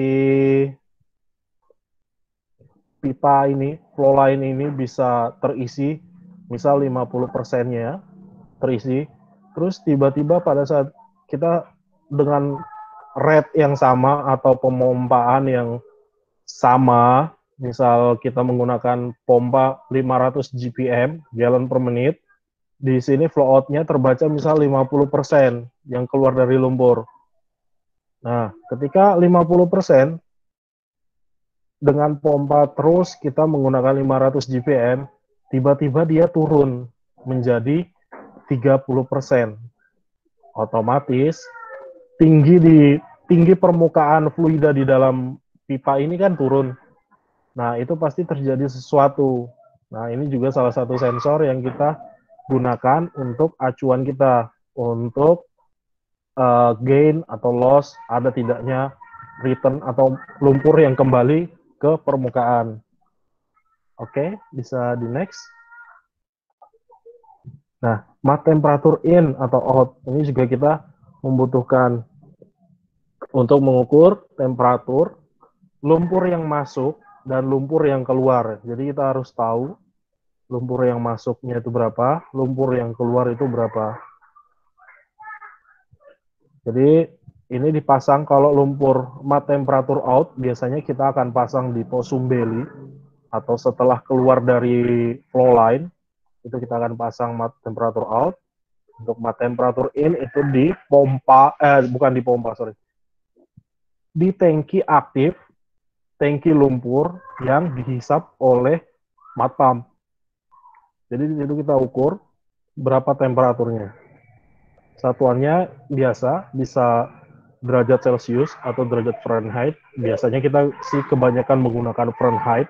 pipa ini, flow line ini bisa terisi, misal lima puluh persennya terisi, terus tiba-tiba pada saat kita dengan rate yang sama atau pemompaan yang sama, misal kita menggunakan pompa lima ratus G P M, gallon per menit, di sini flow out-nya terbaca misal lima puluh persen yang keluar dari lumpur. Nah, ketika lima puluh persen dengan pompa terus kita menggunakan lima ratus G P M, tiba-tiba dia turun menjadi tiga puluh persen. Otomatis tinggi di tinggi permukaan fluida di dalam pipa ini kan turun. Nah, itu pasti terjadi sesuatu. Nah, ini juga salah satu sensor yang kita gunakan untuk acuan kita untuk uh, gain atau loss, ada tidaknya return atau lumpur yang kembali ke permukaan. Oke, okay, bisa di next. Nah, mat temperatur in atau out ini juga kita membutuhkan untuk mengukur temperatur lumpur yang masuk dan lumpur yang keluar. Jadi kita harus tahu lumpur yang masuknya itu berapa, lumpur yang keluar itu berapa. Jadi Ini dipasang kalau lumpur mat temperatur out, biasanya kita akan pasang di posum belly atau setelah keluar dari flow line, itu kita akan pasang mat temperatur out. Untuk mat temperatur in itu di pompa, eh bukan di pompa, sorry. Di tangki aktif, tangki lumpur yang dihisap oleh mat pump. Jadi di situ kita ukur berapa temperaturnya. Satuannya biasa, bisa derajat Celcius atau derajat Fahrenheit. Biasanya kita sih kebanyakan menggunakan Fahrenheit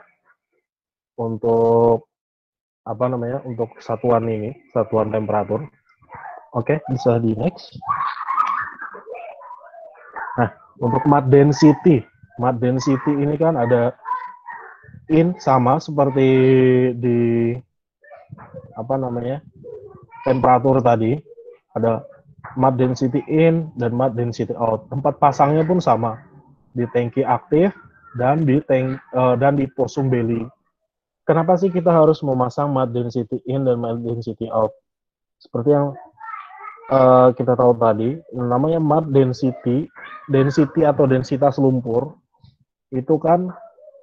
untuk apa namanya, untuk satuan ini, satuan temperatur. Oke, bisa di next. Nah, untuk matte density, matte density ini kan ada in sama seperti di apa namanya, temperatur tadi, ada matte density in dan matte density out. Tempat pasangnya pun sama, di tangki aktif dan di tank uh, dan di posum belly. Kenapa sih kita harus memasang matte density in dan matte density out? Seperti yang uh, kita tahu tadi, namanya matte density, density atau densitas lumpur itu kan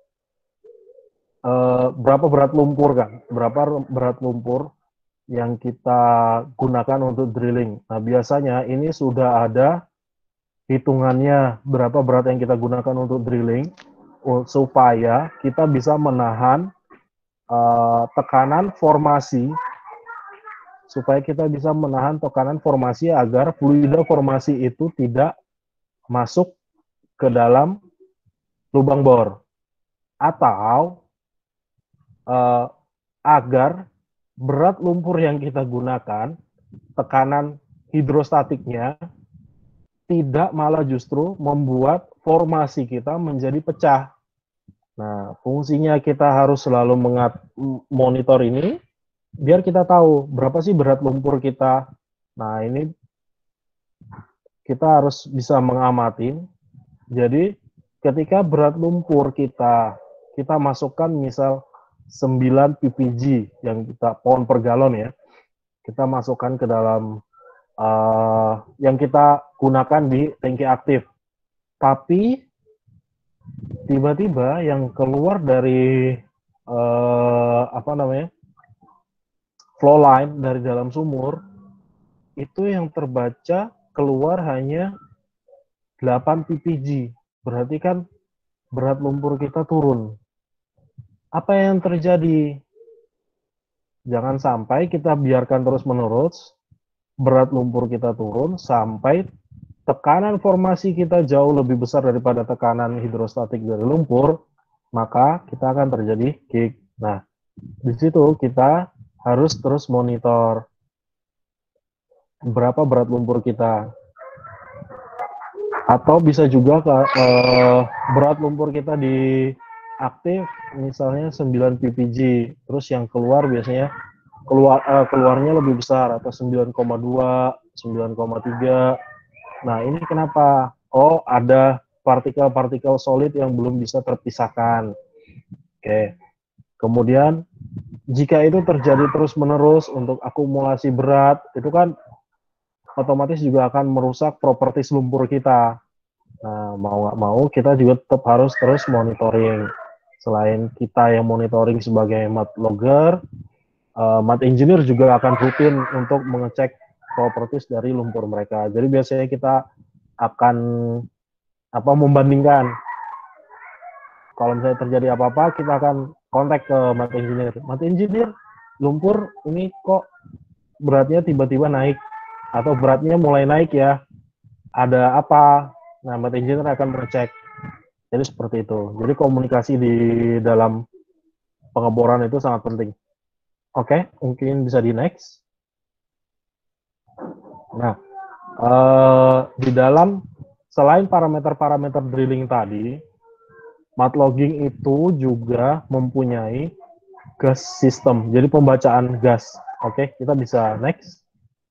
uh, berapa berat lumpur kan, berapa berat lumpur yang kita gunakan untuk drilling. Nah, biasanya ini sudah ada hitungannya berapa berat yang kita gunakan untuk drilling supaya kita bisa menahan uh, tekanan formasi, supaya kita bisa menahan tekanan formasi agar fluida formasi itu tidak masuk ke dalam lubang bor, atau uh, agar berat lumpur yang kita gunakan, tekanan hidrostatiknya tidak malah justru membuat formasi kita menjadi pecah. Nah, fungsinya kita harus selalu mengat monitor ini, biar kita tahu berapa sih berat lumpur kita. Nah, ini kita harus bisa mengamati. Jadi, ketika berat lumpur kita, kita masukkan misal sembilan P P G yang kita pound per galon ya, kita masukkan ke dalam uh, yang kita gunakan di tangki aktif. Tapi tiba-tiba yang keluar dari uh, apa namanya, flow line dari dalam sumur itu yang terbaca keluar hanya delapan P P G. Berarti kan berat lumpur kita turun. Apa yang terjadi? Jangan sampai kita biarkan terus-menerus berat lumpur kita turun sampai tekanan formasi kita jauh lebih besar daripada tekanan hidrostatik dari lumpur, maka kita akan terjadi kick. Nah, di situ kita harus terus monitor berapa berat lumpur kita. Atau bisa juga eh, berat lumpur kita di aktif misalnya sembilan P P G, terus yang keluar biasanya keluar uh, keluarnya lebih besar atau sembilan koma dua, sembilan koma tiga. Nah, ini kenapa? Oh, ada partikel-partikel solid yang belum bisa terpisahkan. Oke. Kemudian jika itu terjadi terus-menerus untuk akumulasi berat, itu kan otomatis juga akan merusak properti lumpur kita. Nah, mau nggak mau kita juga tetap harus terus monitoring. Selain kita yang monitoring sebagai mat logger, uh, mat engineer juga akan rutin untuk mengecek properties dari lumpur mereka. Jadi biasanya kita akan apa membandingkan. Kalau misalnya terjadi apa-apa, kita akan kontak ke mat engineer. Mat engineer, lumpur ini kok beratnya tiba-tiba naik atau beratnya mulai naik ya. Ada apa? Nah, mat engineer akan mengecek. Jadi seperti itu. Jadi komunikasi di dalam pengeboran itu sangat penting. Oke, mungkin bisa di next. Nah, eh, di dalam selain parameter-parameter drilling tadi, mat logging itu juga mempunyai gas system. Jadi pembacaan gas. Oke, kita bisa next.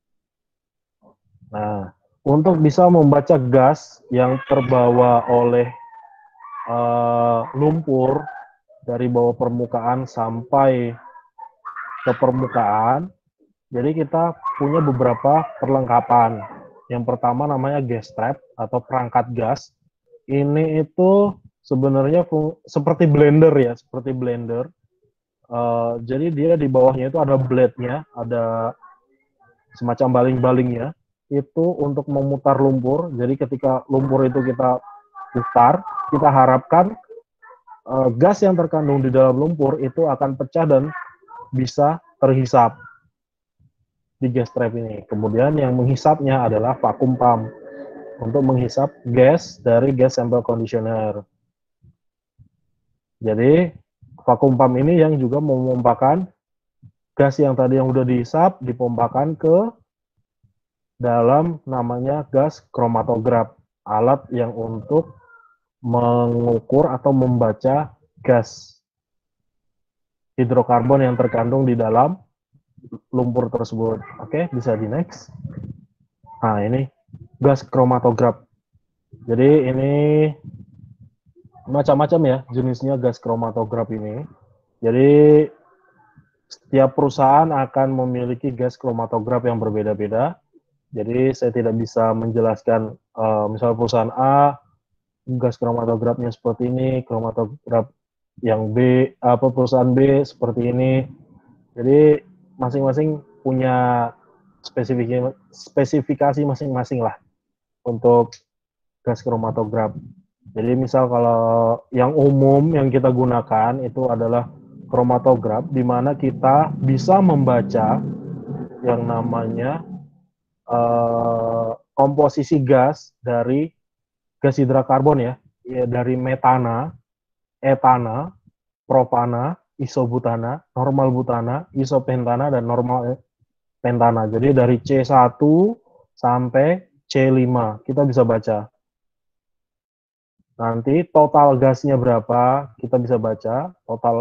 Nah, untuk bisa membaca gas yang terbawa oleh Uh, lumpur dari bawah permukaan sampai ke permukaan, jadi kita punya beberapa perlengkapan. Yang pertama namanya gas trap atau perangkat gas. Ini itu sebenarnya seperti blender ya, seperti blender. Uh, jadi dia di bawahnya itu ada blade-nya, ada semacam baling-balingnya. Itu untuk memutar lumpur. Jadi ketika lumpur itu kita putar, kita harapkan uh, gas yang terkandung di dalam lumpur itu akan pecah dan bisa terhisap di gas trap ini. Kemudian yang menghisapnya adalah vacuum pump untuk menghisap gas dari gas sample conditioner. Jadi vacuum pump ini yang juga memompakan gas yang tadi yang udah dihisap dipompakan ke dalam namanya gas kromatograf, alat yang untuk mengukur atau membaca gas hidrokarbon yang terkandung di dalam lumpur tersebut. Oke, bisa di next. Nah, ini gas kromatograf. Jadi ini macam-macam ya jenisnya gas kromatograf ini. Jadi setiap perusahaan akan memiliki gas kromatograf yang berbeda-beda. Jadi saya tidak bisa menjelaskan uh, misalnya perusahaan A gas kromatografnya seperti ini, kromatograf yang B apa perusahaan B seperti ini. Jadi masing-masing punya spesifikasi spesifikasi masing-masing lah untuk gas kromatograf. Jadi misal kalau yang umum yang kita gunakan itu adalah kromatograf, di mana kita bisa membaca yang namanya uh, komposisi gas dari gas hidrokarbon ya, ya dari metana, etana, propana, isobutana, normal butana, isopentana, dan normal pentana. Jadi dari C satu sampai C lima kita bisa baca. Nanti total gasnya berapa, kita bisa baca total.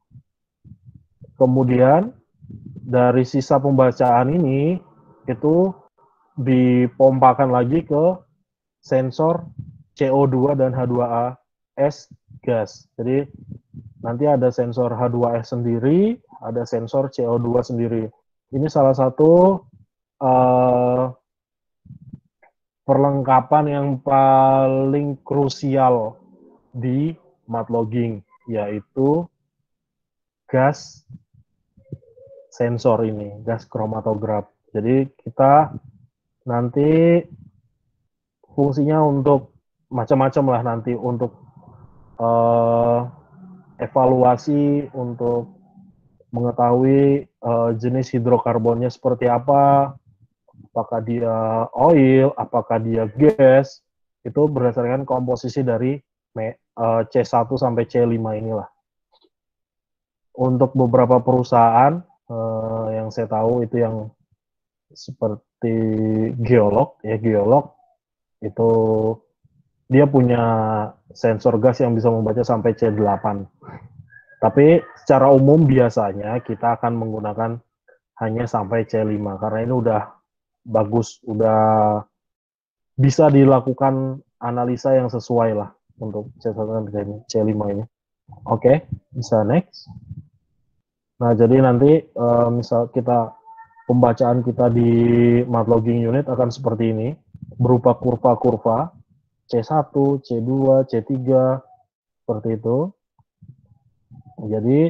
Kemudian dari sisa pembacaan ini, itu dipompakan lagi ke sensor C O dua dan H dua A S gas. Jadi nanti ada sensor H dua S sendiri, ada sensor C O dua sendiri. Ini salah satu uh, perlengkapan yang paling krusial di mud logging, yaitu gas sensor ini, gas kromatograf. Jadi kita nanti fungsinya untuk macam-macam lah nanti untuk uh, evaluasi, untuk mengetahui uh, jenis hidrokarbonnya seperti apa, apakah dia oil, apakah dia gas, itu berdasarkan komposisi dari uh, C satu sampai C lima inilah. Untuk beberapa perusahaan uh, yang saya tahu itu yang seperti geolog, ya geolog itu dia punya sensor gas yang bisa membaca sampai C delapan. Tapi secara umum biasanya kita akan menggunakan hanya sampai C lima karena ini udah bagus, udah bisa dilakukan analisa yang sesuai lah untuk C satu dan C lima ini. Oke, okay, bisa next. Nah, jadi nanti uh, misal kita pembacaan kita di mud logging unit akan seperti ini, berupa kurva-kurva C satu, C dua, C tiga, seperti itu. Jadi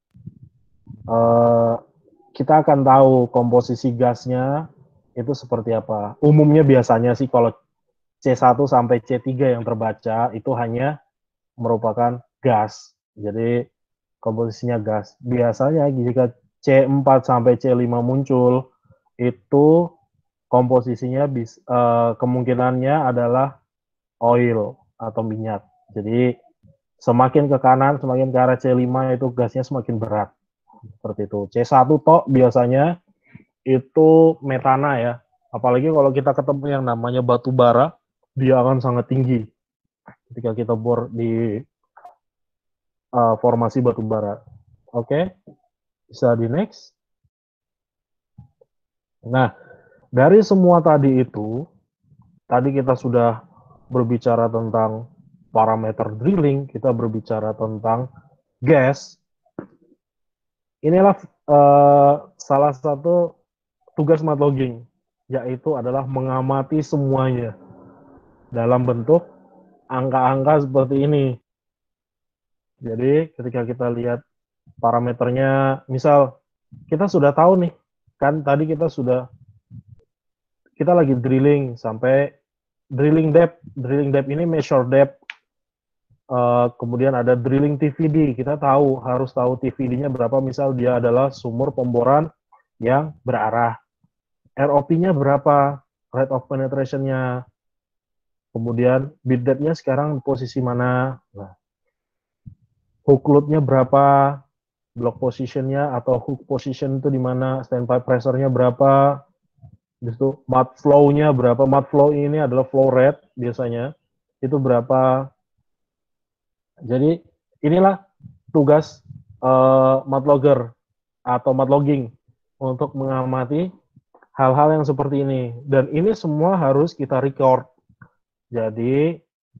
uh, kita akan tahu komposisi gasnya itu seperti apa. Umumnya biasanya sih kalau C satu sampai C tiga yang terbaca itu hanya merupakan gas. Jadi komposisinya gas. Biasanya jika C empat sampai C lima muncul, itu komposisinya bis, uh, kemungkinannya adalah oil atau minyak. Jadi semakin ke kanan, semakin ke arah C lima itu gasnya semakin berat. Seperti itu. C satu tok biasanya itu metana ya. Apalagi kalau kita ketemu yang namanya batu bara, dia akan sangat tinggi ketika kita bor di uh, formasi batu bara. Oke, okay. Bisa di next. Nah, dari semua tadi itu, tadi kita sudah berbicara tentang parameter drilling, kita berbicara tentang gas. Inilah uh, salah satu tugas mud logging, yaitu adalah mengamati semuanya dalam bentuk angka-angka seperti ini. Jadi ketika kita lihat parameternya, misal kita sudah tahu nih, kan tadi kita sudah, kita lagi drilling sampai drilling depth, drilling depth ini measure depth, uh, kemudian ada drilling T V D, kita tahu, harus tahu T V D-nya berapa, misal dia adalah sumur pemboran yang berarah. R O P-nya berapa, rate of penetration-nya, kemudian bit depth-nya sekarang posisi mana, nah, hook load-nya berapa, block position-nya atau hook position itu di mana, standby pressure-nya berapa, itu mud flow-nya berapa, mud flow ini adalah flow rate biasanya, itu berapa. Jadi inilah tugas uh, mud logger atau mud logging untuk mengamati hal-hal yang seperti ini. Dan ini semua harus kita record. Jadi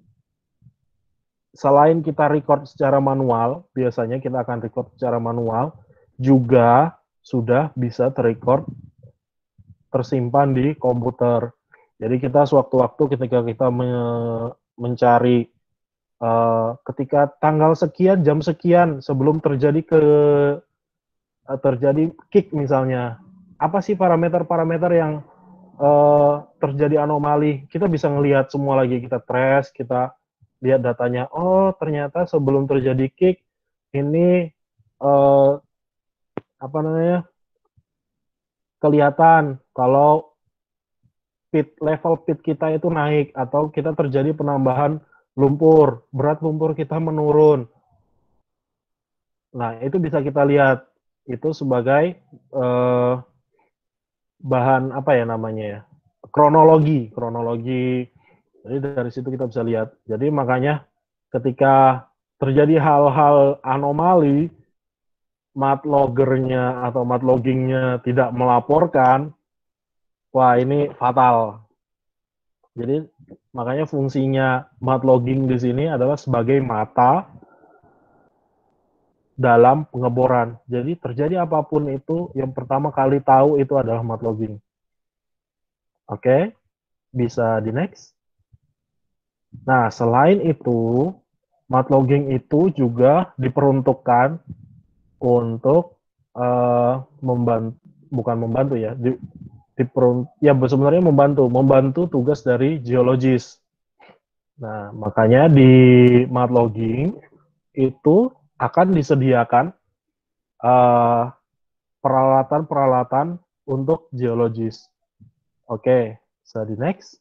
selain kita record secara manual, biasanya kita akan record secara manual, juga sudah bisa terrecord, tersimpan di komputer. Jadi kita sewaktu-waktu ketika kita me mencari uh, ketika tanggal sekian, jam sekian, sebelum terjadi ke uh, terjadi kick misalnya, apa sih parameter-parameter yang uh, terjadi anomali, kita bisa ngelihat semua lagi, kita trace, kita lihat datanya, oh ternyata sebelum terjadi kick, ini uh, apa namanya, kelihatan kalau pit, level pit kita itu naik, atau kita terjadi penambahan lumpur, berat lumpur kita menurun. Nah, itu bisa kita lihat, itu sebagai uh, bahan apa ya namanya ya, kronologi, kronologi. Jadi dari situ kita bisa lihat. Jadi makanya ketika terjadi hal-hal anomali, mud loggernya atau mud loggingnya tidak melaporkan, wah ini fatal. Jadi makanya fungsinya mud logging di sini adalah sebagai mata dalam pengeboran. Jadi terjadi apapun itu, yang pertama kali tahu itu adalah mud logging. Oke, bisa di next. Nah, selain itu, mud logging itu juga diperuntukkan untuk uh, membantu, bukan membantu ya, di, diperun, ya sebenarnya membantu, membantu tugas dari geologis. Nah, makanya di mud logging itu akan disediakan uh, peralatan-peralatan untuk geologis. Oke, so di next.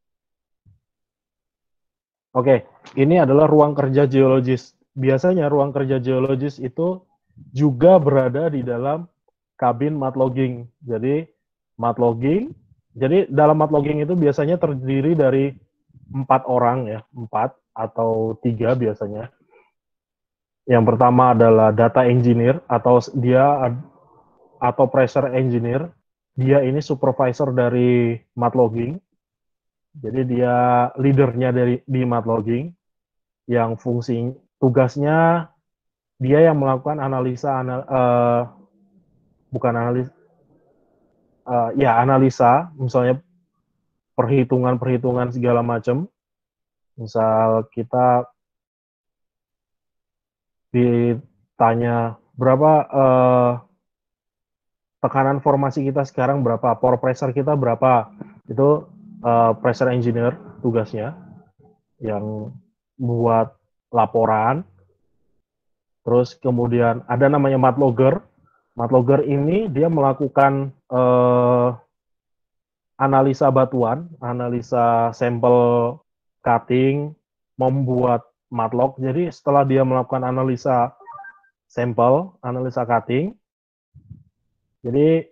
Oke, ini adalah ruang kerja geologis. Biasanya ruang kerja geologis itu juga berada di dalam kabin mud logging. Jadi mud logging, jadi dalam mud logging itu biasanya terdiri dari empat orang ya, empat atau tiga biasanya. Yang pertama adalah data engineer atau dia atau pressure engineer. Dia ini supervisor dari mud logging. Jadi dia leadernya dari di mud logging, yang fungsi tugasnya dia yang melakukan analisa anal, uh, bukan analis uh, ya analisa, misalnya perhitungan-perhitungan segala macam. Misal kita ditanya berapa uh, tekanan formasi kita sekarang berapa, pore pressure kita berapa, itu uh, pressure engineer tugasnya yang buat laporan. Terus kemudian ada namanya mud logger. Mud logger ini dia melakukan uh, analisa batuan, analisa sampel cutting, membuat mud log. Jadi setelah dia melakukan analisa sampel, analisa cutting, jadi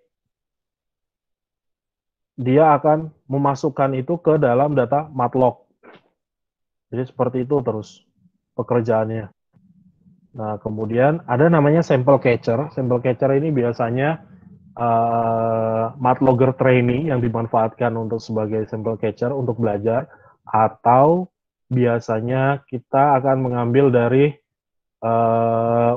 dia akan memasukkan itu ke dalam data mud log. Jadi seperti itu terus pekerjaannya. Nah, kemudian ada namanya sample catcher. Sample catcher ini biasanya uh, mud logger trainee yang dimanfaatkan untuk sebagai sample catcher untuk belajar, atau biasanya kita akan mengambil dari uh,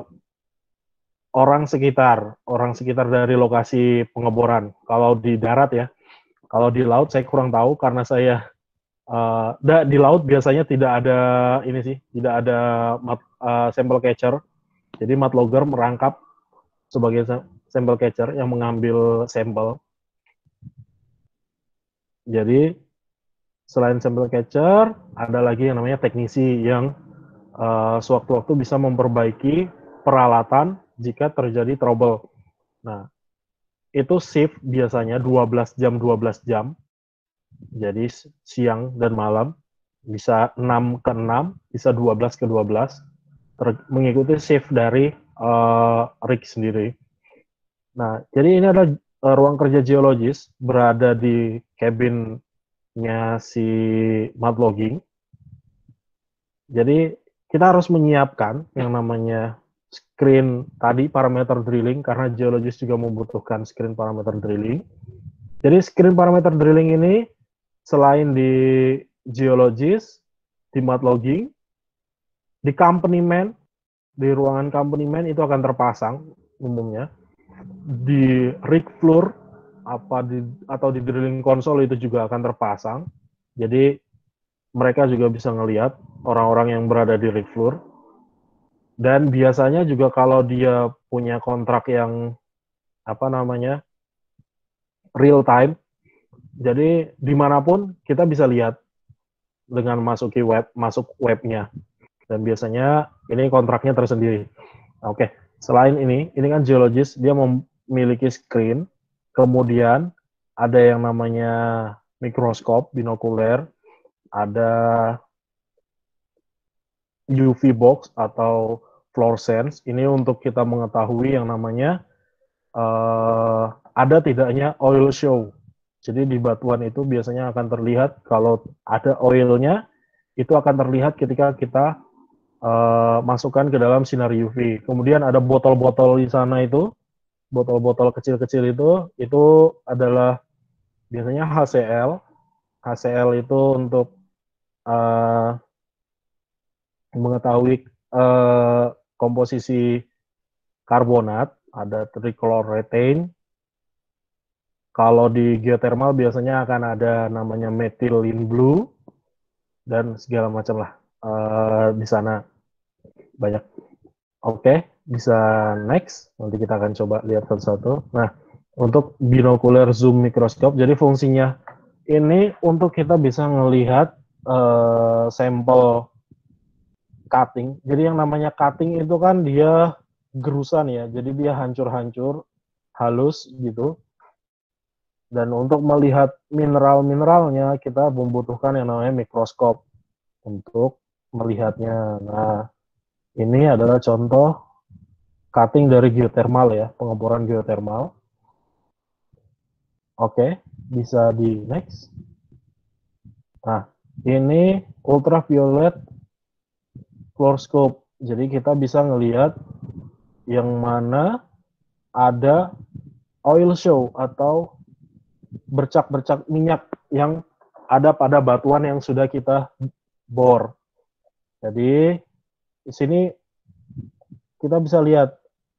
orang sekitar, orang sekitar dari lokasi pengeboran. Kalau di darat ya, Kalau di laut saya kurang tahu karena saya uh, da, di laut biasanya tidak ada ini sih, tidak ada mat, uh, sampel catcher. Jadi mud logger merangkap sebagai sampel catcher yang mengambil sampel. Jadi selain sampel catcher, ada lagi yang namanya teknisi yang uh, sewaktu-waktu bisa memperbaiki peralatan jika terjadi trouble. Nah, itu shift biasanya dua belas jam dua belas jam. Jadi siang dan malam bisa enam ke enam, bisa dua belas ke dua belas, mengikuti shift dari uh, rig sendiri. Nah, jadi ini adalah uh, ruang kerja geologis berada di cabinnya si mud logging. Jadi kita harus menyiapkan yang namanya screen tadi parameter drilling karena geologis juga membutuhkan screen parameter drilling. Jadi screen parameter drilling ini selain di geologis, di mud logging, di company man, di ruangan company man itu akan terpasang umumnya. Di rig floor apa di atau di drilling console itu juga akan terpasang. Jadi mereka juga bisa ngelihat orang-orang yang berada di rig floor. Dan biasanya juga kalau dia punya kontrak yang apa namanya real time, jadi dimanapun kita bisa lihat dengan masuki web, masuk webnya. Dan biasanya ini kontraknya tersendiri. Oke, selain ini, ini kan geologis, dia memiliki screen, kemudian ada yang namanya mikroskop, binokuler, ada U V box atau fluorescence, ini untuk kita mengetahui yang namanya uh, ada tidaknya oil show. Jadi di batuan itu biasanya akan terlihat kalau ada oilnya, itu akan terlihat ketika kita uh, masukkan ke dalam sinar U V. Kemudian ada botol-botol di sana itu, botol-botol kecil-kecil itu, itu adalah biasanya H C L. H C L itu untuk uh, mengetahui uh, komposisi karbonat, ada trichloroethane. Kalau di geothermal biasanya akan ada namanya methylene blue dan segala macam lah uh, di sana banyak. Oke, okay, bisa next. Nanti kita akan coba lihat satu-satu. Nah, untuk binocular zoom microscope, jadi fungsinya ini untuk kita bisa melihat uh, sampel cutting. Jadi yang namanya cutting itu kan dia gerusan ya, jadi dia hancur-hancur, halus gitu. Dan untuk melihat mineral-mineralnya kita membutuhkan yang namanya mikroskop untuk melihatnya. Nah, ini adalah contoh cutting dari geothermal ya, pengeboran geothermal. Oke, bisa di next. Nah, ini ultraviolet fluoroscope. Jadi kita bisa ngelihat yang mana ada oil show atau bercak-bercak minyak yang ada pada batuan yang sudah kita bor. Jadi di sini kita bisa lihat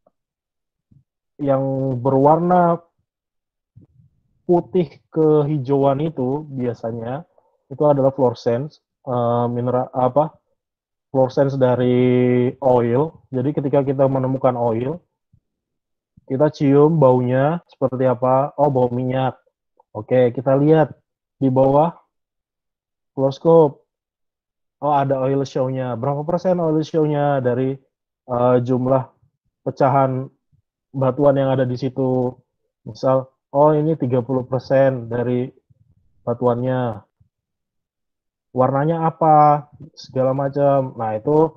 yang berwarna putih kehijauan itu biasanya itu adalah fluorescence, uh, mineral apa? Fluorescence dari oil. Jadi ketika kita menemukan oil, kita cium baunya seperti apa? Oh, bau minyak. Oke, kita lihat di bawah fluoroscope. Oh, ada oil show-nya. Berapa persen oil show-nya dari uh, jumlah pecahan batuan yang ada di situ? Misal, oh ini tiga puluh persen dari batuannya. Warnanya apa? Segala macam. Nah, itu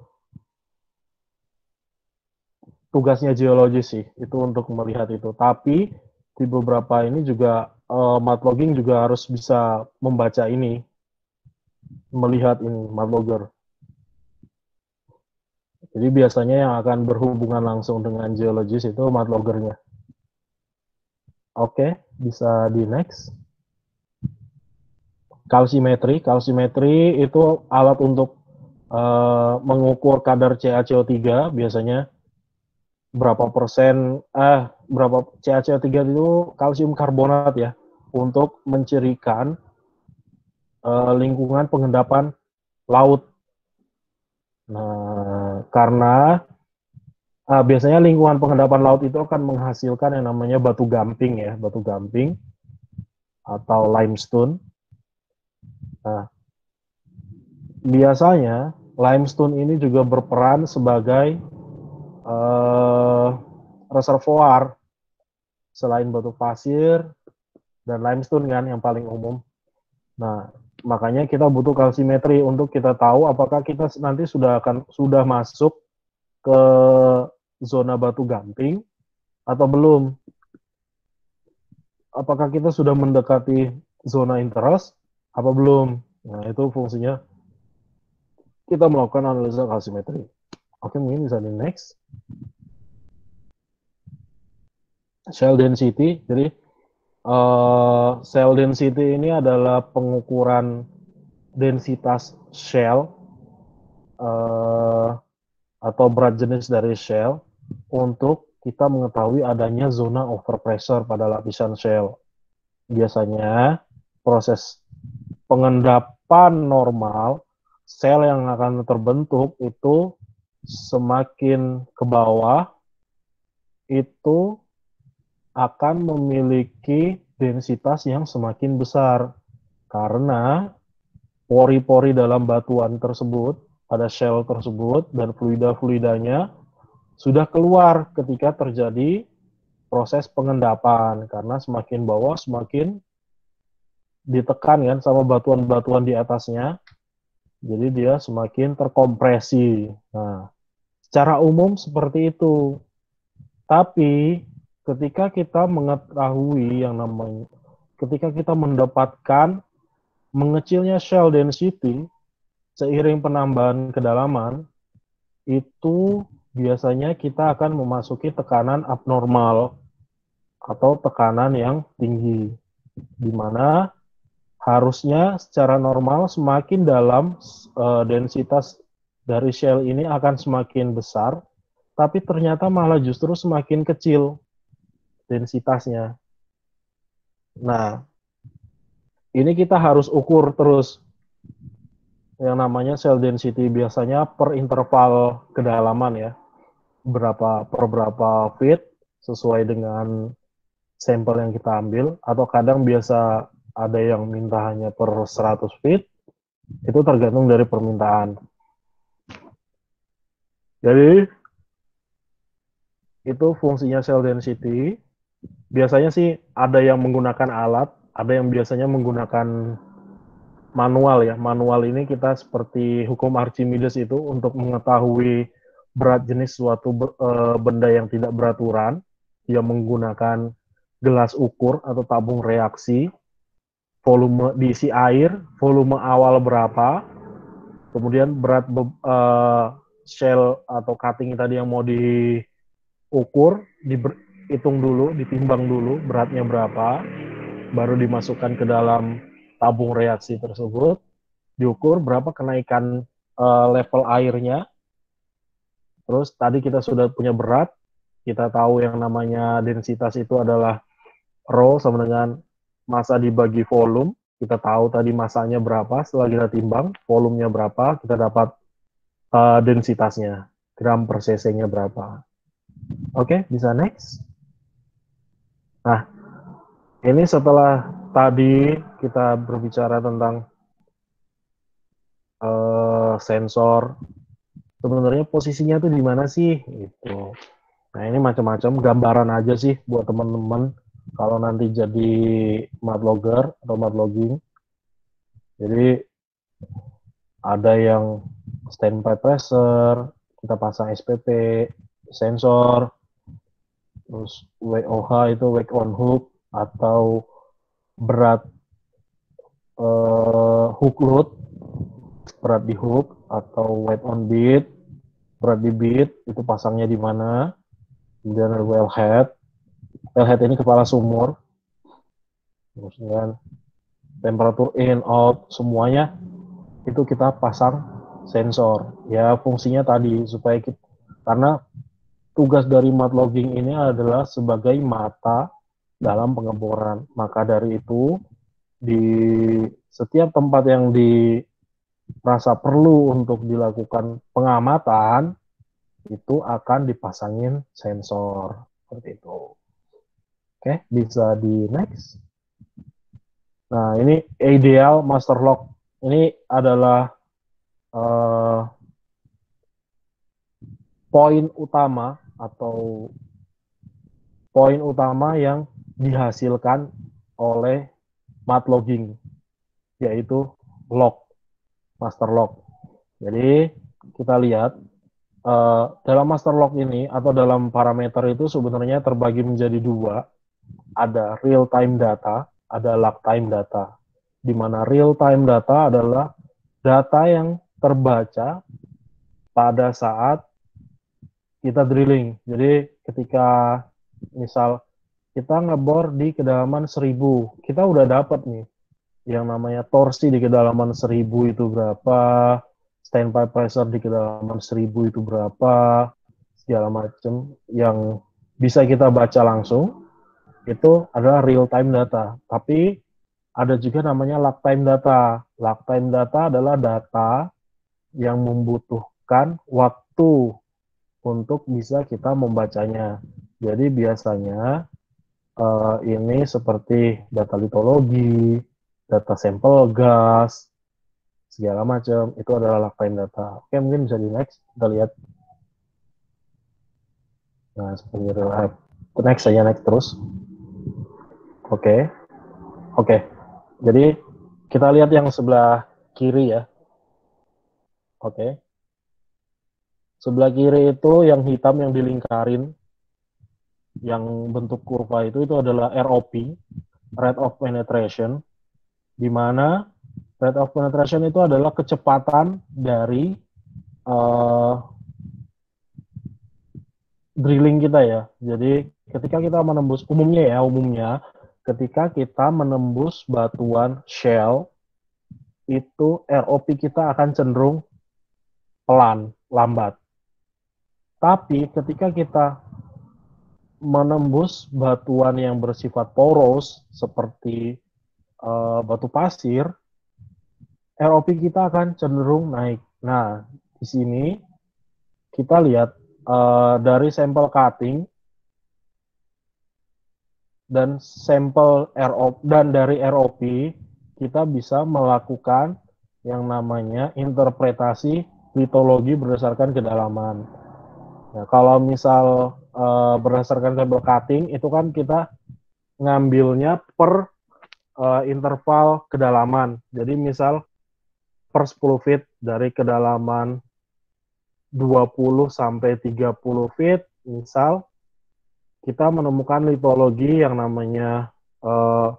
tugasnya geologis sih. Itu untuk melihat itu. Tapi di beberapa ini juga uh, mud logging juga harus bisa membaca ini. Melihat ini, mud logger. Jadi biasanya yang akan berhubungan langsung dengan geologis itu mud loggernya. Oke, bisa di next. Kalsimetri, kalsimetri itu alat untuk uh, mengukur kadar C a C O tiga biasanya berapa persen, eh berapa C a C O tiga itu kalsium karbonat ya. untuk mencirikan uh, lingkungan pengendapan laut. Nah, karena uh, biasanya lingkungan pengendapan laut itu akan menghasilkan yang namanya batu gamping ya, batu gamping atau limestone. Nah, biasanya limestone ini juga berperan sebagai uh, reservoir selain batu pasir dan limestone kan yang paling umum. Nah, makanya kita butuh kalsimetri untuk kita tahu apakah kita nanti sudah akan sudah masuk ke zona batu gamping atau belum. Apakah kita sudah mendekati zona interest apa belum. Nah, itu fungsinya kita melakukan analisa kalsimetri. Oke, mungkin bisa di next. Shell density. Jadi uh, shell density ini adalah pengukuran densitas shell uh, atau berat jenis dari shell untuk kita mengetahui adanya zona overpressure pada lapisan shell. Biasanya proses pengendapan normal sel yang akan terbentuk itu semakin ke bawah itu akan memiliki densitas yang semakin besar karena pori-pori dalam batuan tersebut pada shell tersebut dan fluida-fluidanya sudah keluar ketika terjadi proses pengendapan karena semakin bawah semakin ditekan kan sama batuan-batuan di atasnya, jadi dia semakin terkompresi. Nah, secara umum seperti itu. Tapi ketika kita mengetahui yang namanya, ketika kita mendapatkan mengecilnya shell density seiring penambahan kedalaman, itu biasanya kita akan memasuki tekanan abnormal atau tekanan yang tinggi, di mana harusnya secara normal semakin dalam uh, densitas dari shell ini akan semakin besar, tapi ternyata malah justru semakin kecil densitasnya. Nah, ini kita harus ukur terus yang namanya shell density biasanya per interval kedalaman ya, berapa per berapa feet sesuai dengan sampel yang kita ambil, atau kadang biasa ada yang minta hanya per seratus feet, itu tergantung dari permintaan. Jadi itu fungsinya shell density. Biasanya sih ada yang menggunakan alat, ada yang biasanya menggunakan manual ya. Manual ini kita seperti hukum Archimedes itu untuk mengetahui berat jenis suatu benda yang tidak beraturan, dia menggunakan gelas ukur atau tabung reaksi, volume diisi air, volume awal berapa, kemudian berat uh, shell atau cutting tadi yang mau diukur, dihitung dulu, ditimbang dulu beratnya berapa, baru dimasukkan ke dalam tabung reaksi tersebut, diukur berapa kenaikan uh, level airnya, terus tadi kita sudah punya berat, kita tahu yang namanya densitas itu adalah rho sama dengan massa dibagi volume, kita tahu tadi masanya berapa, setelah kita timbang, volumenya berapa, kita dapat uh, densitasnya, gram per cc-nya berapa. Oke, okay, bisa next. Nah, ini setelah tadi kita berbicara tentang uh, sensor, sebenarnya posisinya tuh di mana sih? Gitu. Nah, ini macam-macam gambaran aja sih buat teman-teman kalau nanti jadi matlogger atau matlogging. Jadi ada yang standby pressure, kita pasang S P P, sensor, terus W O H itu weight on hook atau berat uh, hook load, berat di hook atau weight on bead, berat di bead itu pasangnya di mana. Kemudian ada wellhead, wellhead ini kepala sumur, kemudian temperatur in out semuanya itu kita pasang sensor. Ya fungsinya tadi supaya kita, karena tugas dari matlogging ini adalah sebagai mata dalam pengeboran. Maka dari itu, di setiap tempat yang dirasa perlu untuk dilakukan pengamatan, itu akan dipasangin sensor. Seperti itu. Oke, bisa di next. Nah, ini ideal master lock. Ini adalah uh, poin utama atau poin utama yang dihasilkan oleh mat logging, yaitu lock, master lock. Jadi kita lihat uh, dalam master lock ini atau dalam parameter itu sebenarnya terbagi menjadi dua. Ada real time data, ada log time data. Di mana real time data adalah data yang terbaca pada saat kita drilling. Jadi ketika misal kita ngebor di kedalaman seribu, kita udah dapat nih yang namanya torsi di kedalaman seribu itu berapa, standby pressure di kedalaman seribu itu berapa, segala macam yang bisa kita baca langsung, itu adalah real time data. Tapi ada juga namanya log time data. Log time data adalah data yang membutuhkan waktu untuk bisa kita membacanya. Jadi biasanya uh, ini seperti data litologi, data sampel gas, segala macam, itu adalah log time data. Oke, mungkin bisa di next, kita lihat. Nah, seperti real time. Next saja, next terus. Oke, oke. Jadi kita lihat yang sebelah kiri ya. Oke. Sebelah kiri itu yang hitam yang dilingkarin, yang bentuk kurva itu, itu adalah R O P, rate of penetration, di mana rate of penetration itu adalah kecepatan dari uh, drilling kita ya. Jadi ketika kita menembus, umumnya ya, umumnya ketika kita menembus batuan shell, itu R O P kita akan cenderung pelan, lambat. Tapi ketika kita menembus batuan yang bersifat poros seperti uh, batu pasir, R O P kita akan cenderung naik. Nah, di sini kita lihat uh, dari sampel cutting dan sampel R O P dan dari R O P kita bisa melakukan yang namanya interpretasi litologi berdasarkan kedalaman. Nah, kalau misal uh, berdasarkan sampel cutting itu kan kita ngambilnya per uh, interval kedalaman. Jadi misal per sepuluh feet dari kedalaman dua puluh sampai tiga puluh feet, misal kita menemukan litologi yang namanya uh,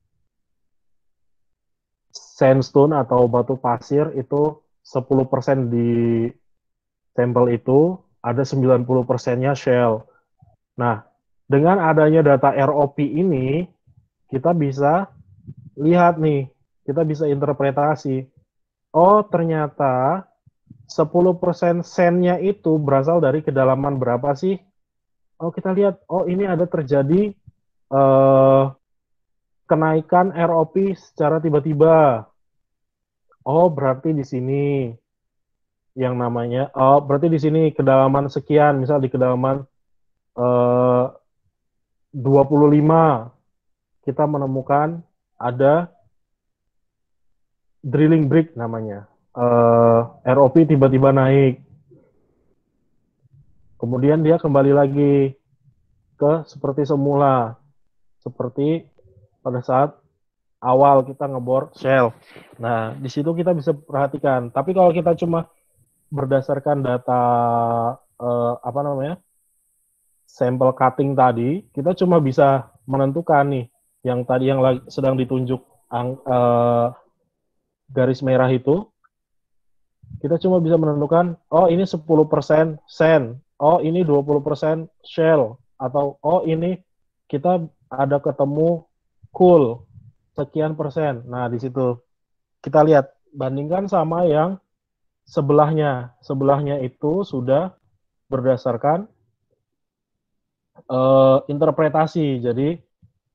sandstone atau batu pasir itu sepuluh persen di sampel itu, ada sembilan puluh persennya shell. Nah, dengan adanya data R O P ini, kita bisa lihat nih, kita bisa interpretasi. Oh, ternyata sepuluh persen sandnya itu berasal dari kedalaman berapa sih? Oh, kita lihat, oh ini ada terjadi eh, kenaikan R O P secara tiba-tiba. Oh, berarti di sini yang namanya, oh berarti di sini kedalaman sekian, misal di kedalaman eh, dua puluh lima, kita menemukan ada drilling break namanya. Eh, R O P tiba-tiba naik. Kemudian dia kembali lagi ke seperti semula. Seperti pada saat awal kita ngebor shell. Nah, di situ kita bisa perhatikan. Tapi kalau kita cuma berdasarkan data eh, apa namanya? Sampel cutting tadi, kita cuma bisa menentukan nih yang tadi yang lagi, sedang ditunjuk ang, eh, garis merah itu, kita cuma bisa menentukan, oh ini sepuluh persen sand, oh ini dua puluh persen shell, atau oh ini kita ada ketemu cool, sekian persen. Nah, di situ kita lihat, bandingkan sama yang sebelahnya. Sebelahnya itu sudah berdasarkan uh, interpretasi. Jadi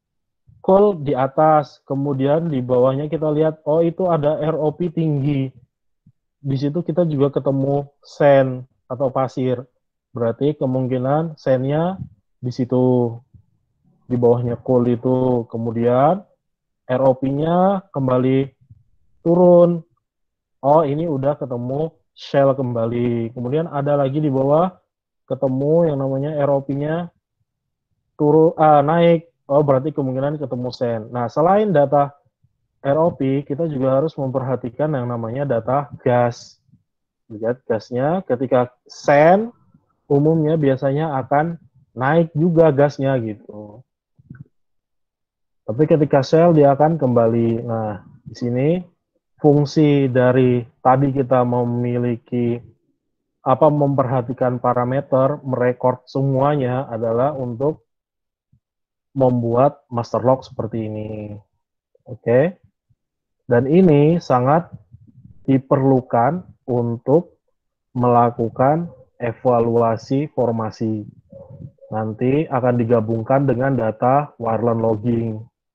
coal di atas, kemudian di bawahnya kita lihat, oh itu ada R O P tinggi. Di situ kita juga ketemu sand atau pasir. Berarti kemungkinan sandnya di situ, di bawahnya coal itu. Kemudian R O P-nya kembali turun. Oh, ini udah ketemu shell kembali. Kemudian ada lagi di bawah ketemu yang namanya R O P-nya turun ah, naik. Oh, berarti kemungkinan ketemu sand. Nah, selain data R O P, kita juga harus memperhatikan yang namanya data gas. Lihat gasnya, ketika sand umumnya biasanya akan naik juga gasnya gitu. Tapi ketika shell dia akan kembali. Nah, di sini fungsi dari tadi kita memiliki apa memperhatikan parameter, merekord semuanya adalah untuk membuat master log seperti ini. Oke. Dan ini sangat diperlukan untuk melakukan evaluasi formasi. Nanti akan digabungkan dengan data wireline logging.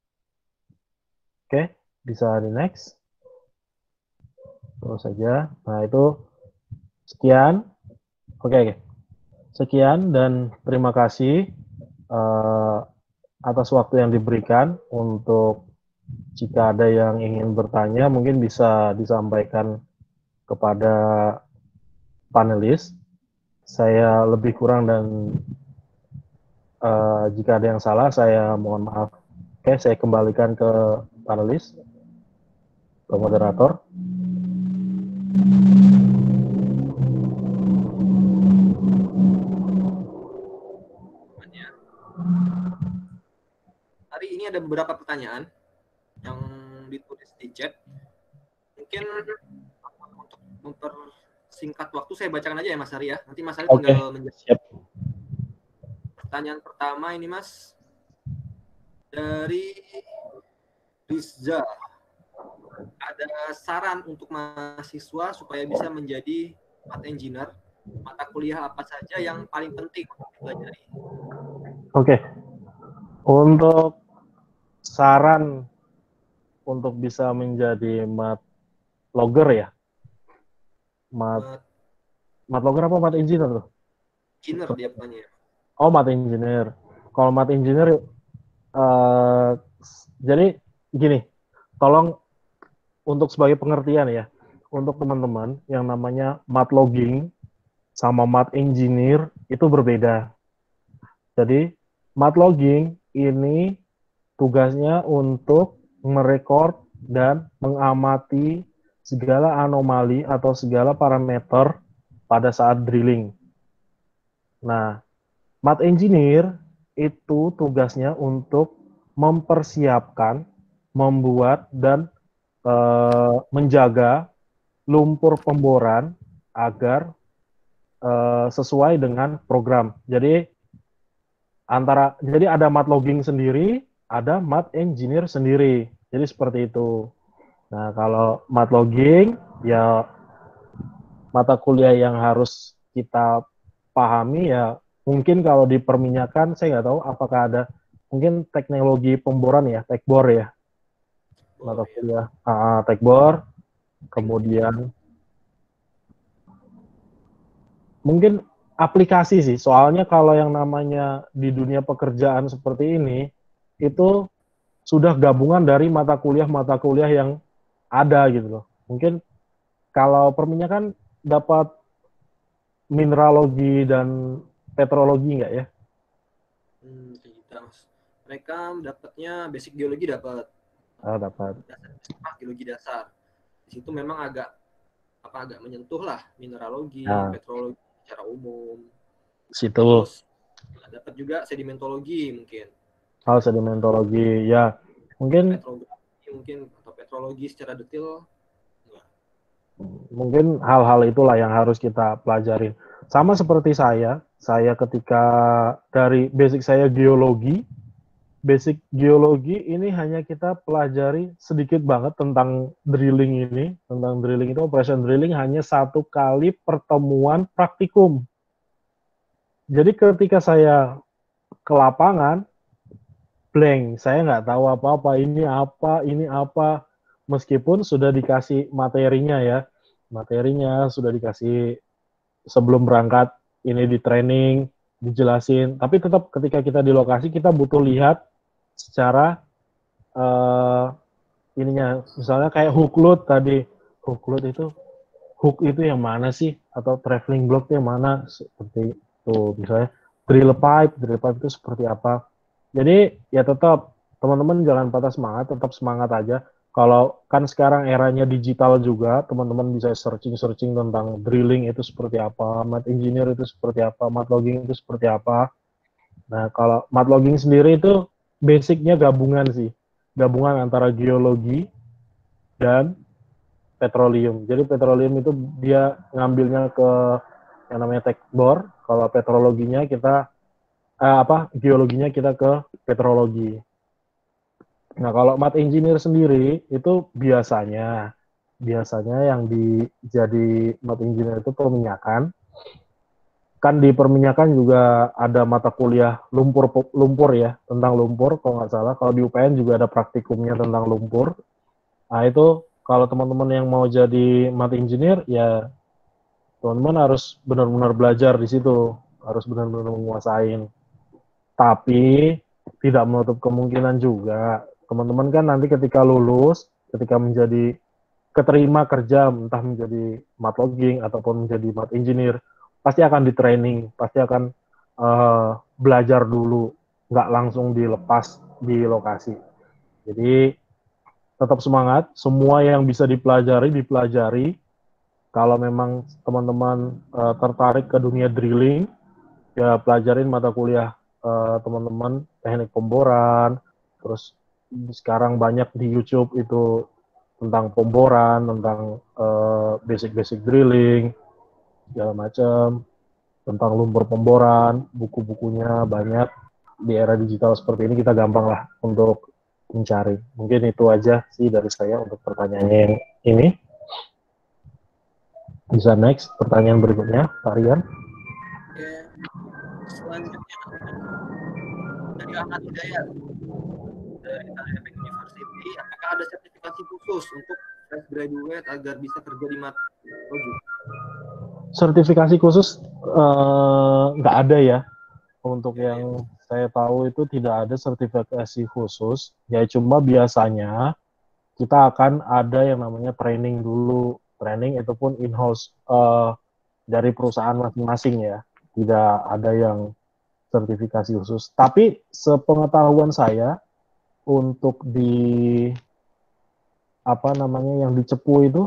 Oke, bisa di next. Terus saja. Nah, itu sekian. Oke, oke. Sekian dan terima kasih uh, atas waktu yang diberikan. Untuk jika ada yang ingin bertanya, mungkin bisa disampaikan kepada panelis. Saya lebih kurang dan uh, jika ada yang salah, saya mohon maaf. Oke, saya kembalikan ke panelis, ke moderator. Hari ini ada beberapa pertanyaan yang ditulis di chat. Mungkin untuk mempersingkat waktu saya bacakan aja ya Mas Hari ya. Nanti Mas Hari Oke, tinggal menjawab. siap. Pertanyaan pertama ini Mas dari Rizza. Ada saran untuk mahasiswa supaya bisa menjadi mat engineer? Mata kuliah apa saja yang paling penting untuk dipelajari? Oke. Untuk saran untuk bisa menjadi mat logger ya? Mat, Mat, mat logger apa mat engineer tuh? engineer dia punya. Oh, mat engineer. Kalau mat engineer, uh, jadi gini, tolong untuk sebagai pengertian ya, untuk teman-teman yang namanya mat logging sama mat engineer itu berbeda. Jadi mat logging ini tugasnya untuk merekord dan mengamati segala anomali atau segala parameter pada saat drilling. Nah, mat engineer itu tugasnya untuk mempersiapkan, membuat, dan e, menjaga lumpur pemboran agar e, sesuai dengan program. Jadi antara jadi ada mat logging sendiri, ada mat engineer sendiri. Jadi seperti itu. Nah, kalau mat logging ya mata kuliah yang harus kita pahami ya mungkin kalau di perminyakan saya nggak tahu apakah ada mungkin teknologi pemboran ya, tekbor ya. Mata kuliah uh, tekbor, kemudian mungkin aplikasi sih. Soalnya kalau yang namanya di dunia pekerjaan seperti ini itu sudah gabungan dari mata kuliah-mata kuliah yang ada gitu loh. Mungkin kalau perminyakan dapat mineralogi dan petrologi nggak ya? Hmm, gitu, Mas. Mereka dapatnya basic geologi dapat. Ah, dapat. Dasar, geologi dasar. Di situ memang agak apa agak menyentuh lah mineralogi, Nah, petrologi secara umum. situ. Terus dapat juga sedimentologi mungkin. Hal sedimentologi ya. Mungkin petrografi mungkin atau petrologi secara detail. Enggak. Mungkin hal-hal itulah yang harus kita pelajarin. Sama seperti saya, saya ketika dari basic saya geologi, basic geologi ini hanya kita pelajari sedikit banget tentang drilling ini, tentang drilling itu operation drilling hanya satu kali pertemuan praktikum. Jadi ketika saya ke lapangan, blank. Saya nggak tahu apa-apa. Ini apa, ini apa. Meskipun sudah dikasih materinya ya. Materinya sudah dikasih sebelum berangkat, ini di training, dijelasin. Tapi tetap ketika kita di lokasi, kita butuh lihat secara uh, ininya. Misalnya kayak hook load tadi. Hook load itu, hook itu yang mana sih? Atau traveling block yang mana? Seperti itu. Misalnya drill pipe, drill pipe itu seperti apa? Jadi ya tetap teman-teman jangan patah semangat, tetap semangat aja. Kalau kan sekarang eranya digital juga, teman-teman bisa searching-searching tentang drilling itu seperti apa, mat engineer itu seperti apa, mat logging itu seperti apa. Nah, kalau mat logging sendiri itu basicnya gabungan sih. Gabungan antara geologi dan petroleum. Jadi petroleum itu dia ngambilnya ke yang namanya tech bore, kalau petrologinya kita eh, apa geologinya kita ke petrologi. Nah, kalau mat engineer sendiri itu biasanya biasanya yang di jadi mat engineer itu perminyakan. Kan di perminyakan juga ada mata kuliah lumpur lumpur ya, tentang lumpur kalau nggak salah. Kalau di U P N juga ada praktikumnya tentang lumpur. Nah, itu kalau teman-teman yang mau jadi mat engineer ya teman-teman harus benar-benar belajar di situ, harus benar-benar menguasain. Tapi tidak menutup kemungkinan juga teman-teman kan nanti ketika lulus, ketika menjadi keterima kerja, entah menjadi mat logging ataupun menjadi mat engineer, pasti akan di training, pasti akan uh, belajar dulu, nggak langsung dilepas di lokasi. Jadi tetap semangat, semua yang bisa dipelajari dipelajari. Kalau memang teman-teman uh, tertarik ke dunia drilling, ya pelajarin mata kuliah uh, teman-teman teknik pemboran, terus sekarang banyak di YouTube itu tentang pemboran, tentang uh, basic-basic drilling, segala macam, tentang lumpur pemboran, buku-bukunya banyak. Di era digital seperti ini kita gampang lah untuk mencari. Mungkin itu aja sih dari saya untuk pertanyaannya yang ini. Bisa next, pertanyaan berikutnya, Pak Rian. Oke, selanjutnya dari Ahmad Hidayat dari Epic University, apakah ada sertifikasi khusus untuk fresh graduate agar bisa kerja di mat logi? Sertifikasi khusus nggak uh, ada ya. Untuk Ya, ya. yang saya tahu itu tidak ada sertifikasi khusus. Ya cuma biasanya kita akan ada yang namanya training dulu. Training itu pun in-house uh, dari perusahaan masing-masing ya. Tidak ada yang sertifikasi khusus. Tapi sepengetahuan saya untuk di apa namanya yang di Cepu itu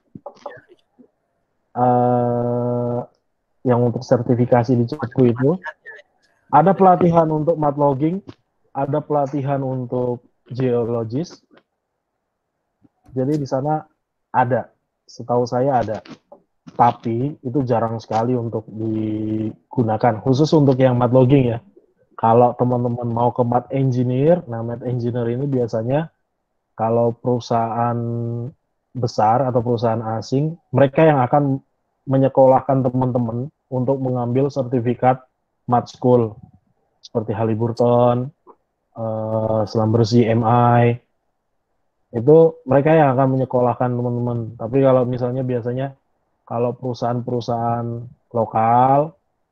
uh, yang untuk sertifikasi di Cepu itu ada pelatihan untuk mat logging, ada pelatihan untuk geologis. Jadi di sana ada, setahu saya ada. Tapi itu jarang sekali untuk digunakan, khusus untuk yang mat logging ya. Kalau teman-teman mau ke mat engineer, nah mat engineer ini biasanya kalau perusahaan besar atau perusahaan asing, mereka yang akan menyekolahkan teman-teman untuk mengambil sertifikat mat school seperti Halliburton, uh, Selam Bersih, M I, itu mereka yang akan menyekolahkan teman-teman. Tapi kalau misalnya biasanya kalau perusahaan-perusahaan lokal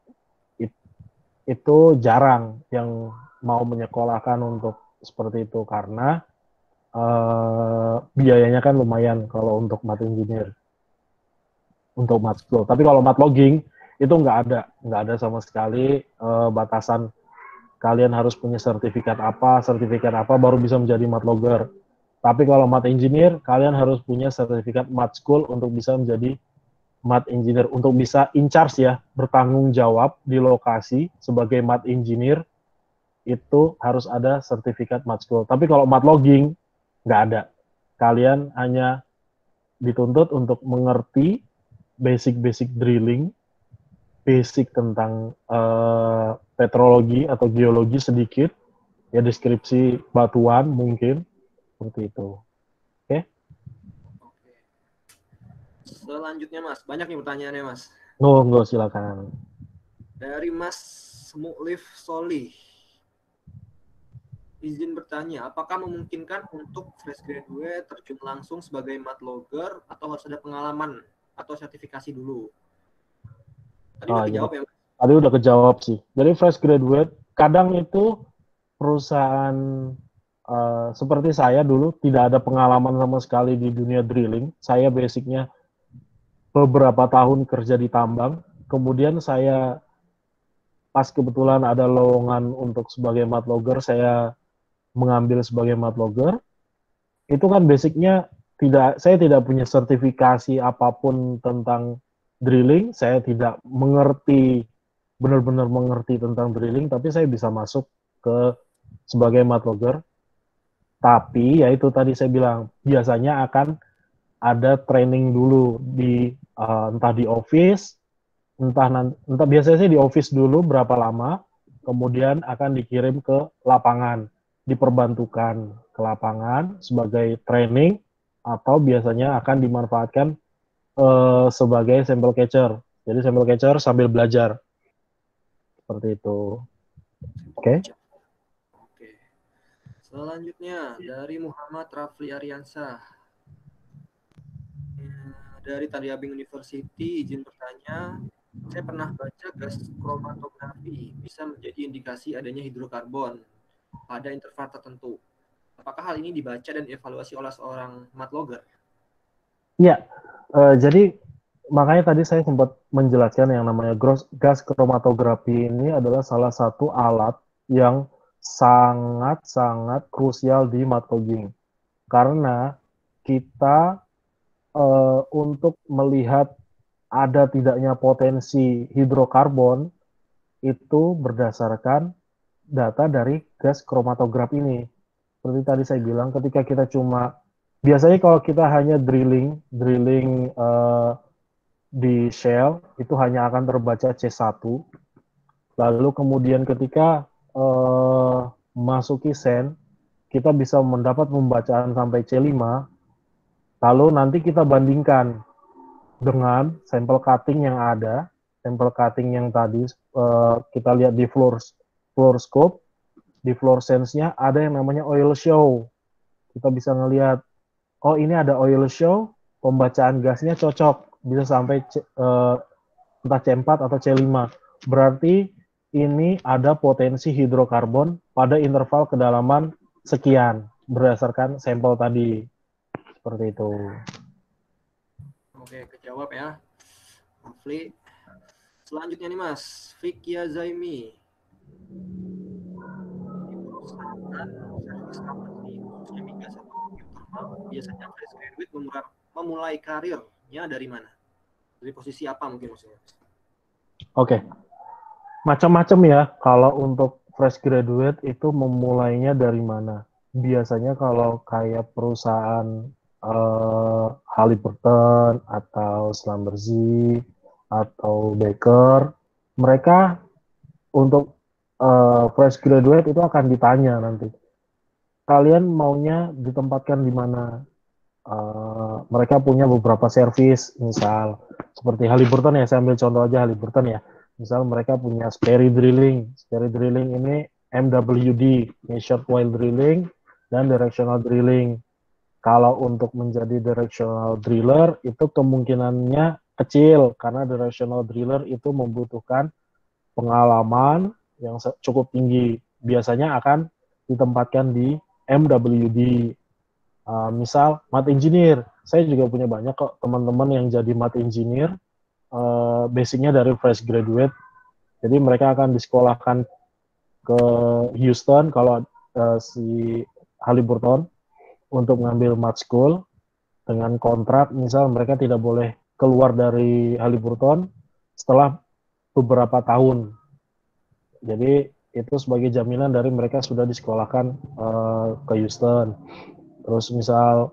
itu jarang yang mau menyekolahkan untuk seperti itu karena uh, biayanya kan lumayan kalau untuk mat engineer, untuk mat school. Tapi kalau mat logging itu nggak ada, nggak ada sama sekali uh, batasan kalian harus punya sertifikat apa, sertifikat apa baru bisa menjadi mat logger. Tapi kalau mat engineer, kalian harus punya sertifikat mat school untuk bisa menjadi mat engineer, untuk bisa in charge ya, bertanggung jawab di lokasi sebagai mat engineer, itu harus ada sertifikat mat school. Tapi kalau mat logging, nggak ada. Kalian hanya dituntut untuk mengerti basic-basic drilling, basic tentang uh, petrologi atau geologi sedikit, ya deskripsi batuan mungkin, seperti itu. Oke? Okay? Oke. Selanjutnya Mas, banyak nih pertanyaannya Mas. Oh, enggak, silakan. Dari Mas Mu'lif Solih. izin bertanya, apakah memungkinkan untuk fresh graduate terjun langsung sebagai mat logger atau harus ada pengalaman atau sertifikasi dulu? Tadi Ah, udah jadi kejawab ya, Mas? tadi udah kejawab sih. Jadi fresh graduate kadang itu perusahaan uh, seperti saya dulu tidak ada pengalaman sama sekali di dunia drilling. Saya basicnya beberapa tahun kerja di tambang. Kemudian saya pas kebetulan ada lowongan untuk sebagai mat logger, saya mengambil sebagai mat logger. Itu kan basicnya tidak, saya tidak punya sertifikasi apapun tentang drilling. Saya tidak mengerti, benar-benar mengerti tentang drilling, tapi saya bisa masuk ke sebagai mat logger. Tapi ya itu tadi saya bilang, biasanya akan ada training dulu di uh, entah di office, entah nanti, entah biasanya sih di office dulu berapa lama, kemudian akan dikirim ke lapangan, diperbantukan ke lapangan sebagai training, atau biasanya akan dimanfaatkan uh, sebagai sampel catcher. Jadi sampel catcher sambil belajar seperti itu. Oke. Okay? Oke. Selanjutnya dari Muhammad Rafli Ariansah. Dari Taliabing University, izin bertanya, saya pernah baca gas kromatografi bisa menjadi indikasi adanya hidrokarbon pada interval tertentu. Apakah hal ini dibaca dan dievaluasi oleh seorang mat logger? Iya, uh, jadi makanya tadi saya sempat menjelaskan yang namanya gas kromatografi ini adalah salah satu alat yang sangat-sangat krusial di mat logging. Karena kita uh, untuk melihat ada tidaknya potensi hidrokarbon itu berdasarkan data dari gas kromatograf ini. Seperti tadi saya bilang, ketika kita cuma biasanya kalau kita hanya drilling, drilling uh, di shell itu hanya akan terbaca C satu. Lalu kemudian ketika uh, masuki sand, kita bisa mendapat pembacaan sampai C lima. Lalu nanti kita bandingkan dengan sampel cutting yang ada, sampel cutting yang tadi uh, kita lihat di floor floor scope, di fluorescence-nya ada yang namanya oil show. Kita bisa ngelihat, oh ini ada oil show, pembacaan gasnya cocok, bisa sampai uh, entah C empat atau C lima. Berarti ini ada potensi hidrokarbon pada interval kedalaman sekian, berdasarkan sampel tadi. Seperti itu. Oke, kejawab ya. Rafli. Selanjutnya nih Mas, Fikia Zaimi. Di perusahaan service company, khususnya migas atau geothermal, biasanya fresh graduate memulai karirnya dari mana? Dari posisi apa mungkin maksudnya? Oke, macam-macam ya. Kalau untuk fresh graduate itu memulainya dari mana? Biasanya kalau kayak perusahaan uh, Halliburton atau Schlumberger atau Baker, mereka untuk uh, fresh graduate itu akan ditanya nanti, kalian maunya ditempatkan di mana? Uh, mereka punya beberapa service, misal seperti Halliburton ya, saya ambil contoh aja Halliburton ya. Misal mereka punya Sperry Drilling. Sperry Drilling ini M W D, Measured While Drilling, dan Directional Drilling. Kalau untuk menjadi Directional Driller, itu kemungkinannya kecil, karena Directional Driller itu membutuhkan pengalaman yang cukup tinggi. Biasanya akan ditempatkan di M W D. Uh, misal mat engineer, saya juga punya banyak kok teman-teman yang jadi mat engineer, uh, basicnya dari fresh graduate. Jadi mereka akan disekolahkan ke Houston kalau uh, si Halliburton untuk mengambil mat school dengan kontrak, misal mereka tidak boleh keluar dari Halliburton setelah beberapa tahun. Jadi itu sebagai jaminan dari mereka sudah disekolahkan uh, ke Houston. Terus misal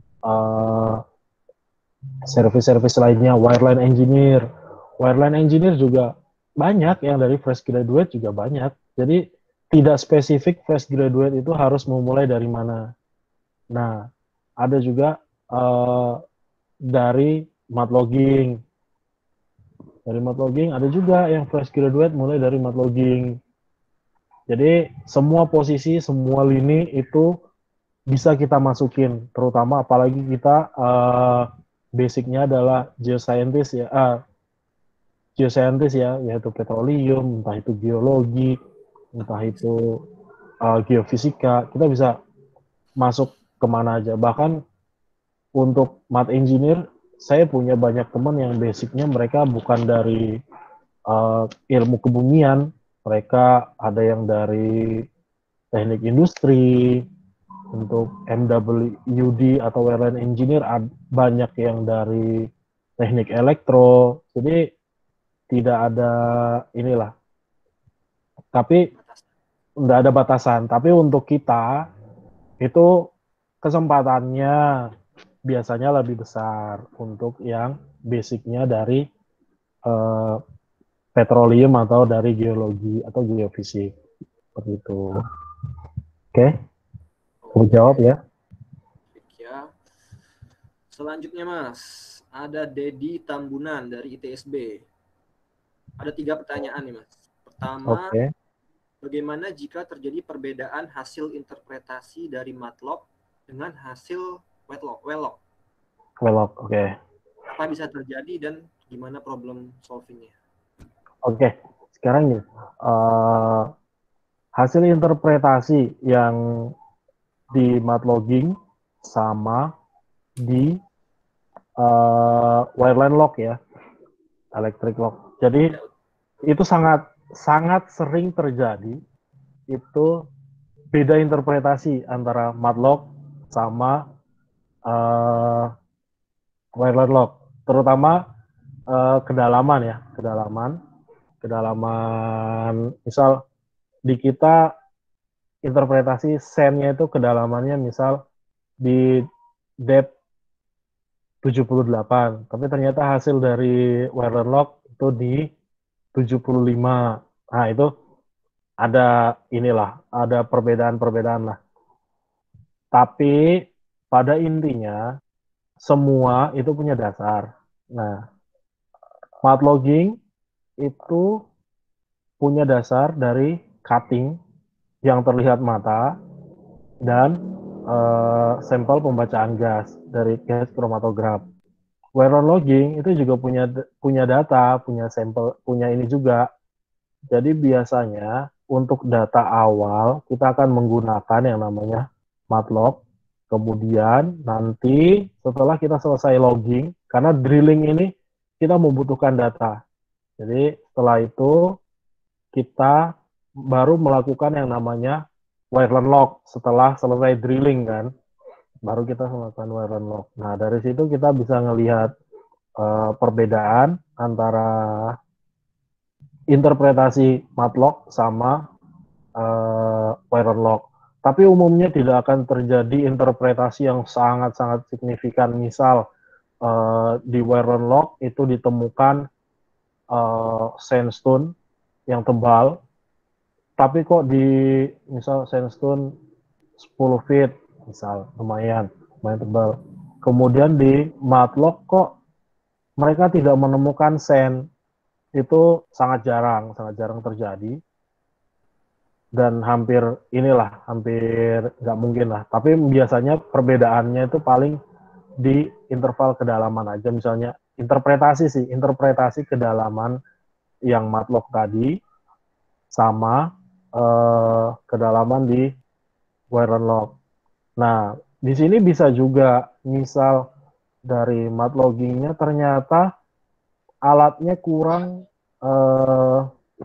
uh, service-service lainnya, wireline engineer. Wireline engineer juga banyak, yang dari fresh graduate juga banyak. Jadi tidak spesifik fresh graduate itu harus memulai dari mana. Nah, ada juga uh, dari mat logging. Dari mat logging ada juga yang fresh graduate mulai dari mat logging. Jadi semua posisi, semua lini itu bisa kita masukin, terutama apalagi kita uh, basicnya adalah geoscientist ya, uh, geoscientist ya, yaitu petroleum, entah itu geologi, entah itu uh, geofisika, kita bisa masuk kemana aja. Bahkan untuk math engineer, saya punya banyak teman yang basicnya mereka bukan dari uh, ilmu kebumian, mereka ada yang dari teknik industri, untuk M W D atau wireline engineer banyak yang dari teknik elektro, jadi tidak ada inilah, tapi tidak ada batasan. Tapi untuk kita itu kesempatannya biasanya lebih besar untuk yang basicnya dari uh, petroleum atau dari geologi atau geofisik seperti itu. Oke, okay. Aku jawab ya. Ya. Selanjutnya Mas, ada Dedi Tambunan dari I T S B. Ada tiga pertanyaan nih Mas. Pertama, okay. Bagaimana jika terjadi perbedaan hasil interpretasi dari matlock dengan hasil wetlock? Wellog. Wellog, oke. Okay. Apa bisa terjadi dan gimana problem solvingnya? Oke, okay. Sekarang nih, uh, hasil interpretasi yang di matlogging sama di uh, wireline lock ya, electric lock. Jadi itu sangat sangat sering terjadi, itu beda interpretasi antara matlock sama uh, wireline lock, terutama uh, kedalaman ya, kedalaman, kedalaman. Misal di kita interpretasi sendnya itu kedalamannya misal di depth tujuh puluh delapan, tapi ternyata hasil dari wireline lock itu di tujuh puluh lima. Nah, itu ada inilah, ada perbedaan-perbedaan lah. Tapi pada intinya semua itu punya dasar. Nah, matlogging itu punya dasar dari cutting yang terlihat mata dan uh, sampel pembacaan gas dari gas kromatograf. Wireline logging itu juga punya punya data, punya sampel, punya ini juga. Jadi biasanya untuk data awal kita akan menggunakan yang namanya matlock. Kemudian nanti setelah kita selesai logging, karena drilling ini kita membutuhkan data. Jadi setelah itu kita baru melakukan yang namanya wireline lock setelah selesai drilling kan. Baru kita melakukan wireline lock. Nah, dari situ kita bisa melihat uh, perbedaan antara interpretasi matlock sama uh, wireline lock. Tapi umumnya tidak akan terjadi interpretasi yang sangat-sangat signifikan. Misal uh, di wireline lock itu ditemukan uh, sandstone yang tebal, tapi kok di misal sandstone sepuluh feet, misal lumayan, lumayan tebal. Kemudian di matlock kok mereka tidak menemukan sand, itu sangat jarang, sangat jarang terjadi. Dan hampir inilah, hampir nggak mungkin lah. Tapi biasanya perbedaannya itu paling di interval kedalaman aja. Misalnya interpretasi sih, interpretasi kedalaman yang matlock tadi sama eh, kedalaman di wireline lock. Nah, di sini bisa juga misal dari matloggingnya ternyata alatnya kurang eh,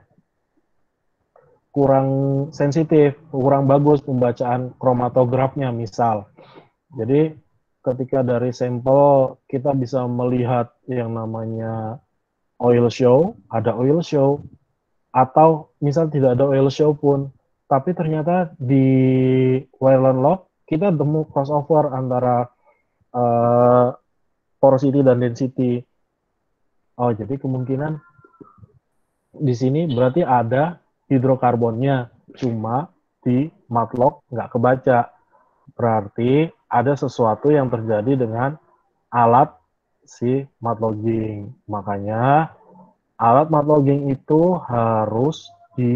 kurang sensitif, kurang bagus pembacaan kromatografnya misal. Jadi ketika dari sampel kita bisa melihat yang namanya oil show, ada oil show, atau misal tidak ada oil show pun, tapi ternyata di wireline lock kita temu crossover antara uh, porosity dan density. Oh, jadi kemungkinan di sini berarti ada hidrokarbonnya, cuma di matlock nggak kebaca. Berarti ada sesuatu yang terjadi dengan alat si matlogging. Makanya alat matlogging itu harus di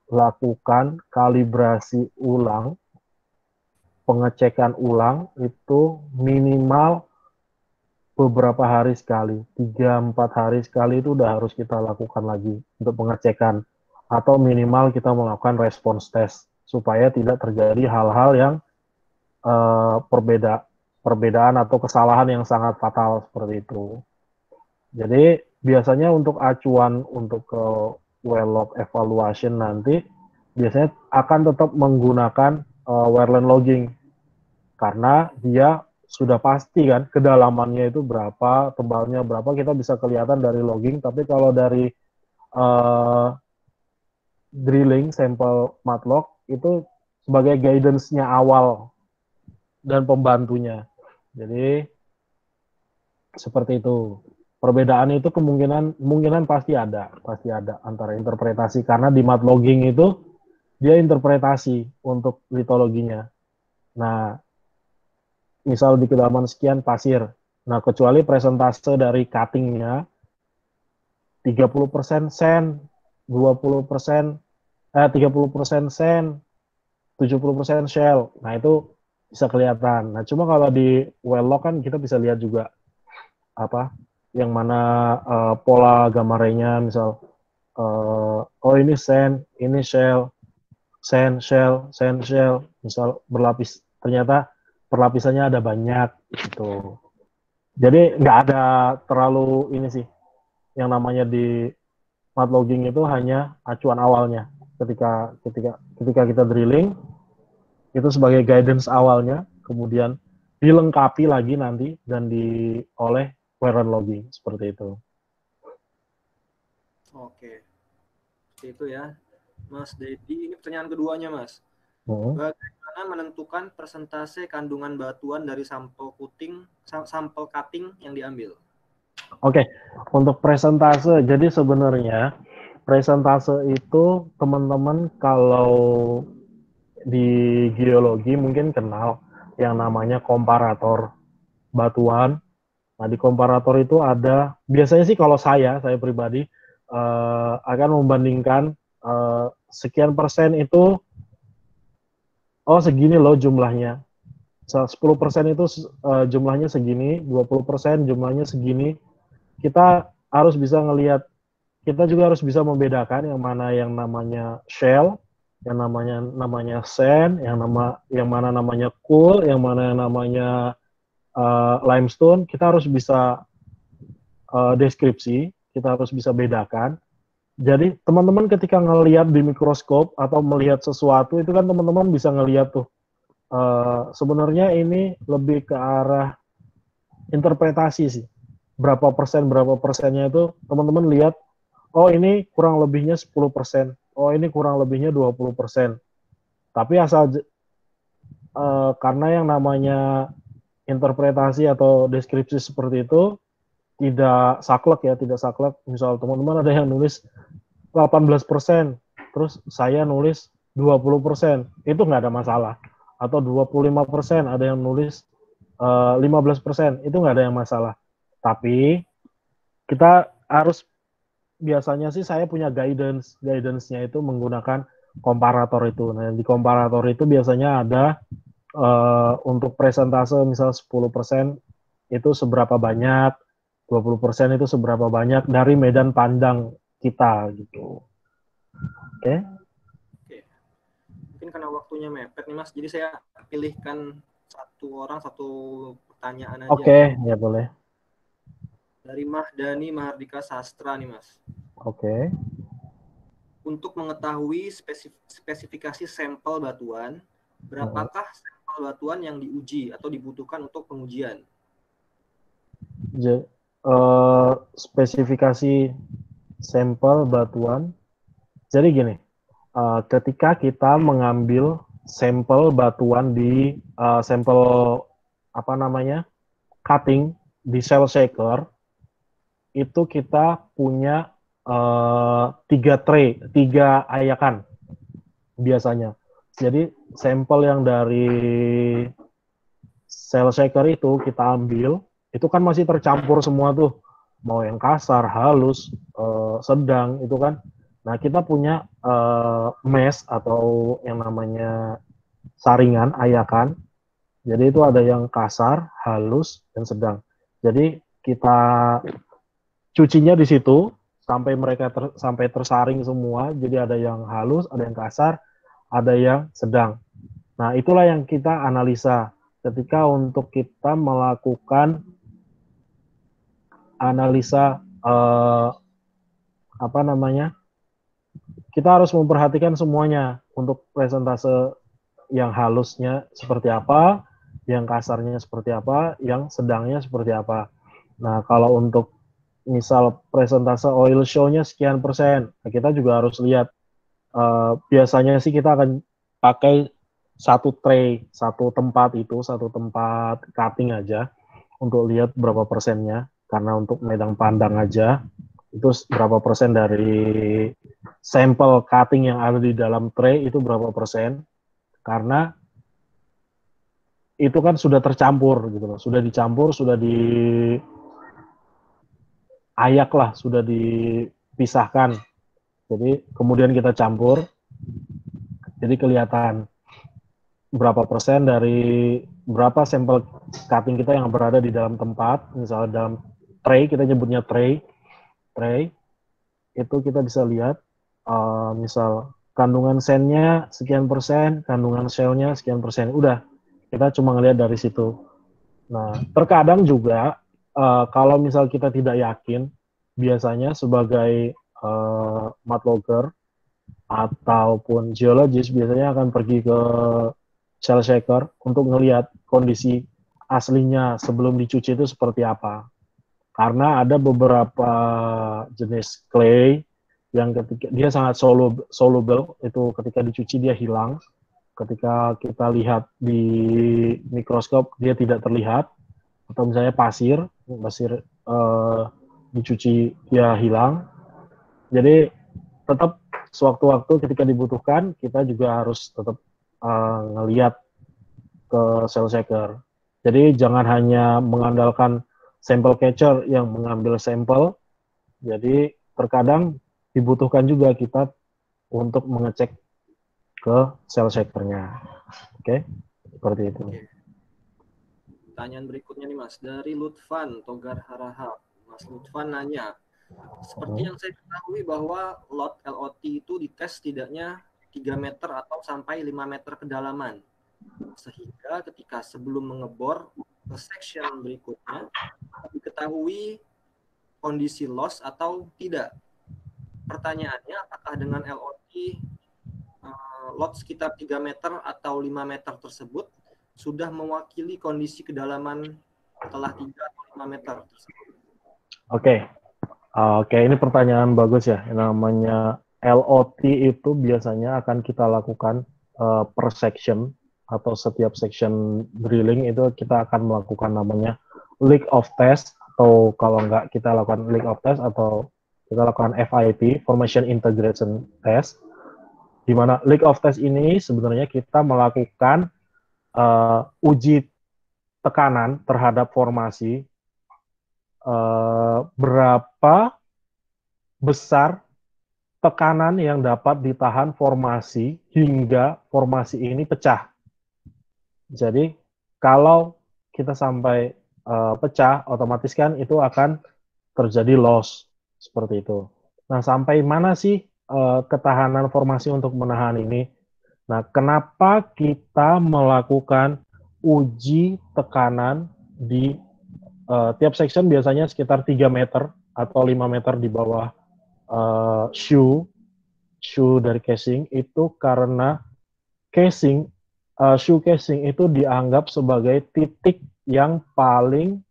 lakukan kalibrasi ulang, pengecekan ulang itu minimal beberapa hari sekali, tiga empat hari sekali itu udah harus kita lakukan lagi untuk pengecekan, atau minimal kita melakukan response test supaya tidak terjadi hal-hal yang uh, perbeda perbedaan atau kesalahan yang sangat fatal seperti itu. Jadi biasanya untuk acuan untuk ke well log evaluation nanti biasanya akan tetap menggunakan uh, wireline logging karena dia sudah pasti kan kedalamannya itu berapa, tebalnya berapa, kita bisa kelihatan dari logging. Tapi kalau dari uh, drilling sampel matlog itu sebagai guidance-nya awal dan pembantunya. Jadi seperti itu. Perbedaan itu kemungkinan kemungkinan pasti ada, pasti ada antara interpretasi karena di matlogging itu dia interpretasi untuk litologinya. Nah, misal di kedalaman sekian pasir. Nah, kecuali presentase dari cutting-nya tiga puluh persen sand, dua puluh persen eh tiga puluh persen sand, tujuh puluh persen shell. Nah, itu bisa kelihatan. Nah, cuma kalau di well log kan kita bisa lihat juga apa yang mana uh, pola gambarnya, misal uh, oh ini sand, ini shell, sand, shell, sand, shell, misal berlapis. Ternyata perlapisannya ada banyak gitu. Jadi nggak ada terlalu ini sih. Yang namanya di matlogging itu hanya acuan awalnya. Ketika ketika ketika kita drilling itu sebagai guidance awalnya, kemudian dilengkapi lagi nanti dan di oleh wireline logging seperti itu. Oke, seperti itu ya, Mas Dedi. Ini pertanyaan keduanya, Mas. Hmm. Bagaimana menentukan persentase kandungan batuan dari sampel cutting, sampel cutting yang diambil? Oke, untuk presentase, jadi sebenarnya presentase itu teman-teman kalau di geologi mungkin kenal yang namanya komparator batuan. Nah, di komparator itu ada, biasanya sih kalau saya, saya pribadi, uh, akan membandingkan uh, sekian persen itu, oh segini loh jumlahnya. sepuluh persen itu uh, jumlahnya segini, dua puluh persen jumlahnya segini. Kita harus bisa ngelihat, kita juga harus bisa membedakan yang mana yang namanya shell, yang namanya namanya sand, yang nama yang mana namanya coal, yang mana yang namanya uh, limestone. Kita harus bisa uh, deskripsi, kita harus bisa bedakan. Jadi teman-teman ketika ngelihat di mikroskop atau melihat sesuatu itu kan teman-teman bisa ngelihat tuh uh, sebenarnya ini lebih ke arah interpretasi sih. Berapa persen berapa persennya itu teman-teman lihat, oh ini kurang lebihnya sepuluh persen, oh ini kurang lebihnya dua puluh persen. Tapi asal uh, karena yang namanya interpretasi atau deskripsi seperti itu tidak saklek ya, tidak saklek. Misal teman-teman ada yang nulis delapan belas persen, terus saya nulis dua puluh persen, itu nggak ada masalah. Atau dua puluh lima persen, ada yang nulis uh, lima belas persen, itu nggak ada yang masalah. Tapi kita harus, biasanya sih saya punya guidance, guidance-nya itu menggunakan komparator itu. Nah, di komparator itu biasanya ada uh, untuk presentase misal sepuluh persen itu seberapa banyak, dua puluh persen itu seberapa banyak dari medan pandang kita gitu. Oke. Okay? Oke. Mungkin karena waktunya mepet nih Mas, jadi saya pilihkan satu orang satu pertanyaan aja. Oke, okay, ya boleh. Dari Mahdani Mahardika Sastra nih Mas. Oke. Okay. Untuk mengetahui spesif spesifikasi sampel batuan, berapakah uh-huh. sampel batuan yang diuji atau dibutuhkan untuk pengujian? J- uh, spesifikasi sampel batuan. Jadi gini, uh, ketika kita mengambil sampel batuan di uh, sampel apa namanya cutting di shell shaker, itu kita punya uh, tiga tray, tiga ayakan biasanya. Jadi sampel yang dari shell shaker itu kita ambil, itu kan masih tercampur semua tuh, mau yang kasar, halus, uh, sedang, itu kan Nah, kita punya uh, mesh atau yang namanya saringan, ayakan. Jadi itu ada yang kasar, halus, dan sedang. Jadi kita cucinya di situ sampai mereka ter, sampai tersaring semua. Jadi ada yang halus, ada yang kasar, ada yang sedang. Nah, itulah yang kita analisa ketika untuk kita melakukan analisa eh, apa namanya? Kita harus memperhatikan semuanya untuk presentase yang halusnya seperti apa, yang kasarnya seperti apa, yang sedangnya seperti apa. Nah, kalau untuk misal presentase oil show-nya sekian persen, nah kita juga harus lihat. Uh, biasanya sih kita akan pakai satu tray, satu tempat itu, satu tempat cutting aja untuk lihat berapa persennya. Karena untuk medang pandang aja, itu berapa persen dari sampel cutting yang ada di dalam tray itu berapa persen. Karena itu kan sudah tercampur gitu loh, sudah dicampur, sudah diayak lah, sudah dipisahkan. Jadi kemudian kita campur, jadi kelihatan berapa persen dari berapa sampel cutting kita yang berada di dalam tempat, misalnya dalam tray, kita nyebutnya tray, tray, itu kita bisa lihat, uh, misal kandungan sandnya sekian persen, kandungan shell-nya sekian persen, udah, kita cuma ngelihat dari situ. Nah, terkadang juga uh, kalau misal kita tidak yakin, biasanya sebagai uh, mud logger ataupun geologis biasanya akan pergi ke shell shaker untuk ngelihat kondisi aslinya sebelum dicuci itu seperti apa. Karena ada beberapa jenis clay yang ketika dia sangat soluble, soluble itu ketika dicuci dia hilang. Ketika kita lihat di mikroskop dia tidak terlihat, atau misalnya pasir, pasir uh, dicuci dia hilang. Jadi tetap sewaktu-waktu ketika dibutuhkan kita juga harus tetap uh, ngelihat ke shell shaker. Jadi jangan hanya mengandalkan sampel catcher yang mengambil sampel. Jadi terkadang dibutuhkan juga kita untuk mengecek ke shell shakernya. Oke, okay? Seperti itu. Oke. Pertanyaan berikutnya nih Mas, dari Lutfan Togar Harahap. Mas Lutfan nanya, seperti yang saya ketahui bahwa lot L O T itu dites setidaknya tiga meter atau sampai lima meter kedalaman. Sehingga ketika sebelum mengebor ke section berikutnya, diketahui kondisi loss atau tidak. Pertanyaannya, apakah dengan L O T uh, lot sekitar tiga meter atau lima meter tersebut sudah mewakili kondisi kedalaman setelah tiga atau lima meter tersebut? Oke, okay. uh, oke okay, ini pertanyaan bagus ya. Yang namanya L O T itu biasanya akan kita lakukan uh, per section atau setiap section drilling itu kita akan melakukan namanya leak of test, atau kalau enggak kita lakukan leak of test atau kita lakukan F I T, Formation Integration Test, di mana leak of test ini sebenarnya kita melakukan uh, uji tekanan terhadap formasi, uh, berapa besar tekanan yang dapat ditahan formasi hingga formasi ini pecah. Jadi kalau kita sampai uh, pecah, otomatis kan itu akan terjadi loss seperti itu. Nah, sampai mana sih uh, ketahanan formasi untuk menahan ini? Nah, kenapa kita melakukan uji tekanan di uh, tiap section biasanya sekitar tiga meter atau lima meter di bawah uh, shoe, shoe dari casing, itu karena casing, uh, shoe casing itu dianggap sebagai titik yang paling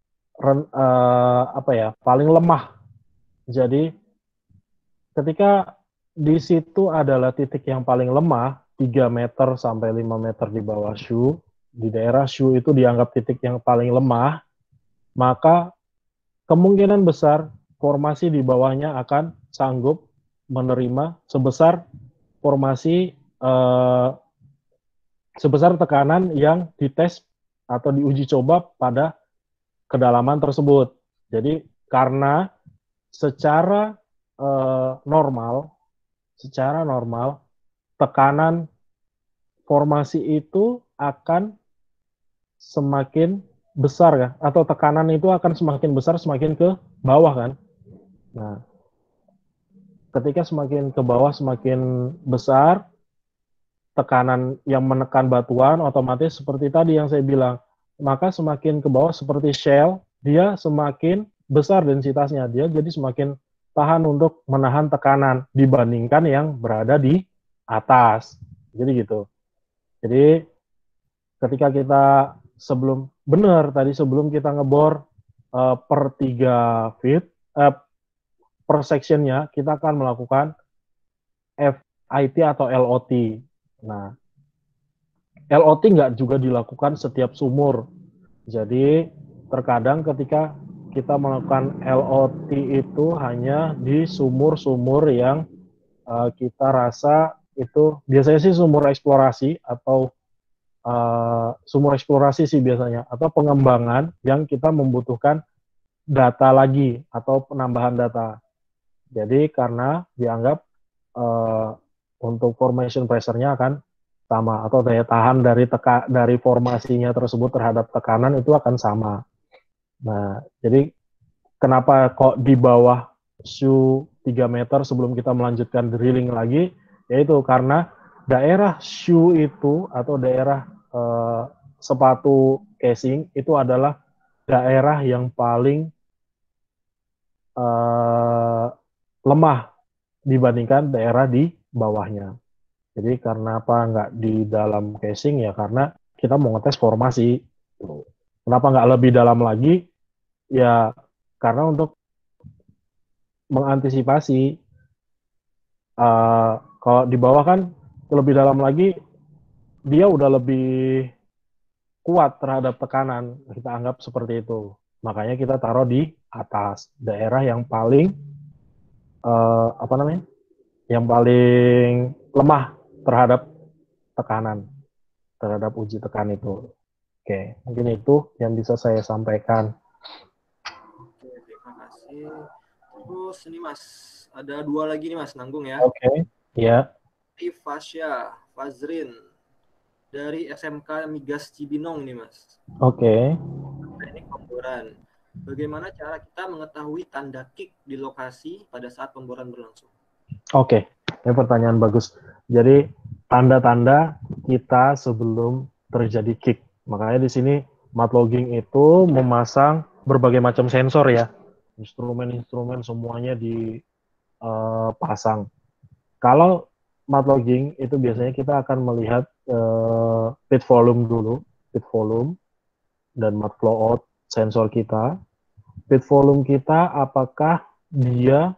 uh, apa ya, paling lemah. Jadi ketika di situ adalah titik yang paling lemah, tiga meter sampai lima meter di bawah shoe, di daerah shoe itu dianggap titik yang paling lemah, maka kemungkinan besar formasi di bawahnya akan sanggup menerima sebesar formasi eh, sebesar tekanan yang dites atau diuji coba pada kedalaman tersebut. Jadi karena secara eh, normal secara normal tekanan formasi itu akan semakin besar kan, atau tekanan itu akan semakin besar semakin ke bawah kan. Nah, ketika semakin ke bawah semakin besar tekanan yang menekan batuan, otomatis seperti tadi yang saya bilang, maka semakin ke bawah seperti shell, dia semakin besar densitasnya, dia jadi semakin tahan untuk menahan tekanan dibandingkan yang berada di atas. Jadi gitu. Jadi ketika kita sebelum benar tadi sebelum kita ngebor uh, per tiga feet uh, per sectionnya kita akan melakukan F I T atau L O T. Nah, L O T nggak juga dilakukan setiap sumur. Jadi terkadang ketika kita melakukan L O T itu hanya di sumur-sumur yang uh, kita rasa itu biasanya sih sumur eksplorasi atau uh, sumur eksplorasi sih biasanya atau pengembangan yang kita membutuhkan data lagi atau penambahan data. Jadi karena dianggap uh, untuk formation pressure-nya akan sama atau daya tahan dari teka, dari formasinya tersebut terhadap tekanan itu akan sama. Nah, jadi kenapa kok di bawah shoe tiga meter sebelum kita melanjutkan drilling lagi? Yaitu karena daerah shoe itu atau daerah uh, sepatu casing itu adalah daerah yang paling uh, lemah dibandingkan daerah di bawahnya. Jadi karena apa nggak di dalam casing ya karena kita mau ngetes formasi. Kenapa nggak lebih dalam lagi? Ya karena untuk mengantisipasi uh, kalau di bawah kan lebih dalam lagi dia udah lebih kuat terhadap tekanan, kita anggap seperti itu. Makanya kita taruh di atas daerah yang paling uh, apa namanya? Yang paling lemah terhadap tekanan, terhadap uji tekan itu. Oke, mungkin itu yang bisa saya sampaikan. Oke, terima kasih. Terus ini Mas, ada dua lagi nih Mas, nanggung ya. Oke, ya. Fasya Fazrin dari S M K Migas Cibinong nih Mas. Oke. Teknik pemboran. Bagaimana cara kita mengetahui tanda kick di lokasi pada saat pemboran berlangsung? Oke, ini pertanyaan bagus. Jadi tanda-tanda kita sebelum terjadi kick. Makanya di sini matlogging itu memasang berbagai macam sensor ya, instrumen-instrumen semuanya dipasang. Uh, Kalau matlogging itu biasanya kita akan melihat uh, pit volume dulu, pit volume dan mat flow out sensor kita. Pit volume kita apakah dia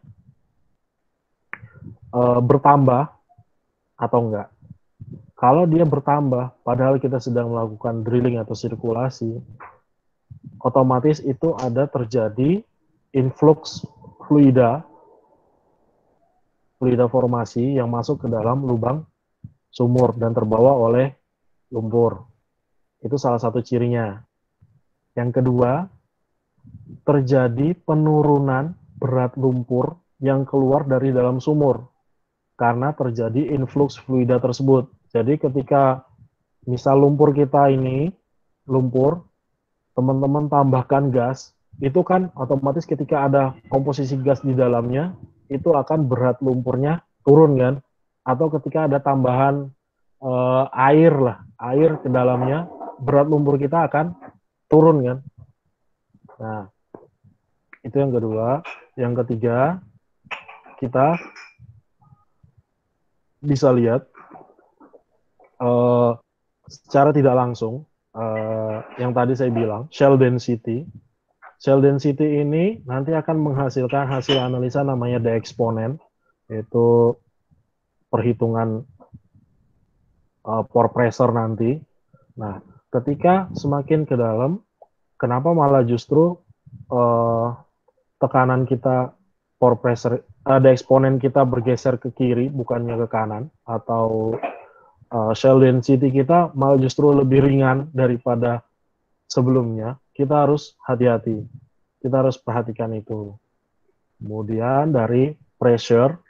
Uh, bertambah atau enggak. Kalau dia bertambah, padahal kita sedang melakukan drilling atau sirkulasi, otomatis itu ada terjadi influx fluida, fluida formasi yang masuk ke dalam lubang sumur dan terbawa oleh lumpur. Itu salah satu cirinya. Yang kedua, terjadi penurunan berat lumpur yang keluar dari dalam sumur karena terjadi influx fluida tersebut. Jadi ketika misal lumpur kita ini, lumpur, teman-teman tambahkan gas, itu kan otomatis ketika ada komposisi gas di dalamnya, itu akan berat lumpurnya turun kan? Atau ketika ada tambahan uh, air lah, air ke dalamnya, berat lumpur kita akan turun kan? Nah, itu yang kedua. Yang ketiga, kita bisa lihat uh, secara tidak langsung uh, yang tadi saya bilang shell density. Shell density ini nanti akan menghasilkan hasil analisa namanya D exponent, yaitu perhitungan uh, pore pressure nanti. Nah, ketika semakin ke dalam, kenapa malah justru uh, tekanan kita pore pressure ada eksponen kita bergeser ke kiri bukannya ke kanan, atau uh, shell density kita malah justru lebih ringan daripada sebelumnya, kita harus hati-hati, kita harus perhatikan itu. Kemudian dari pressure,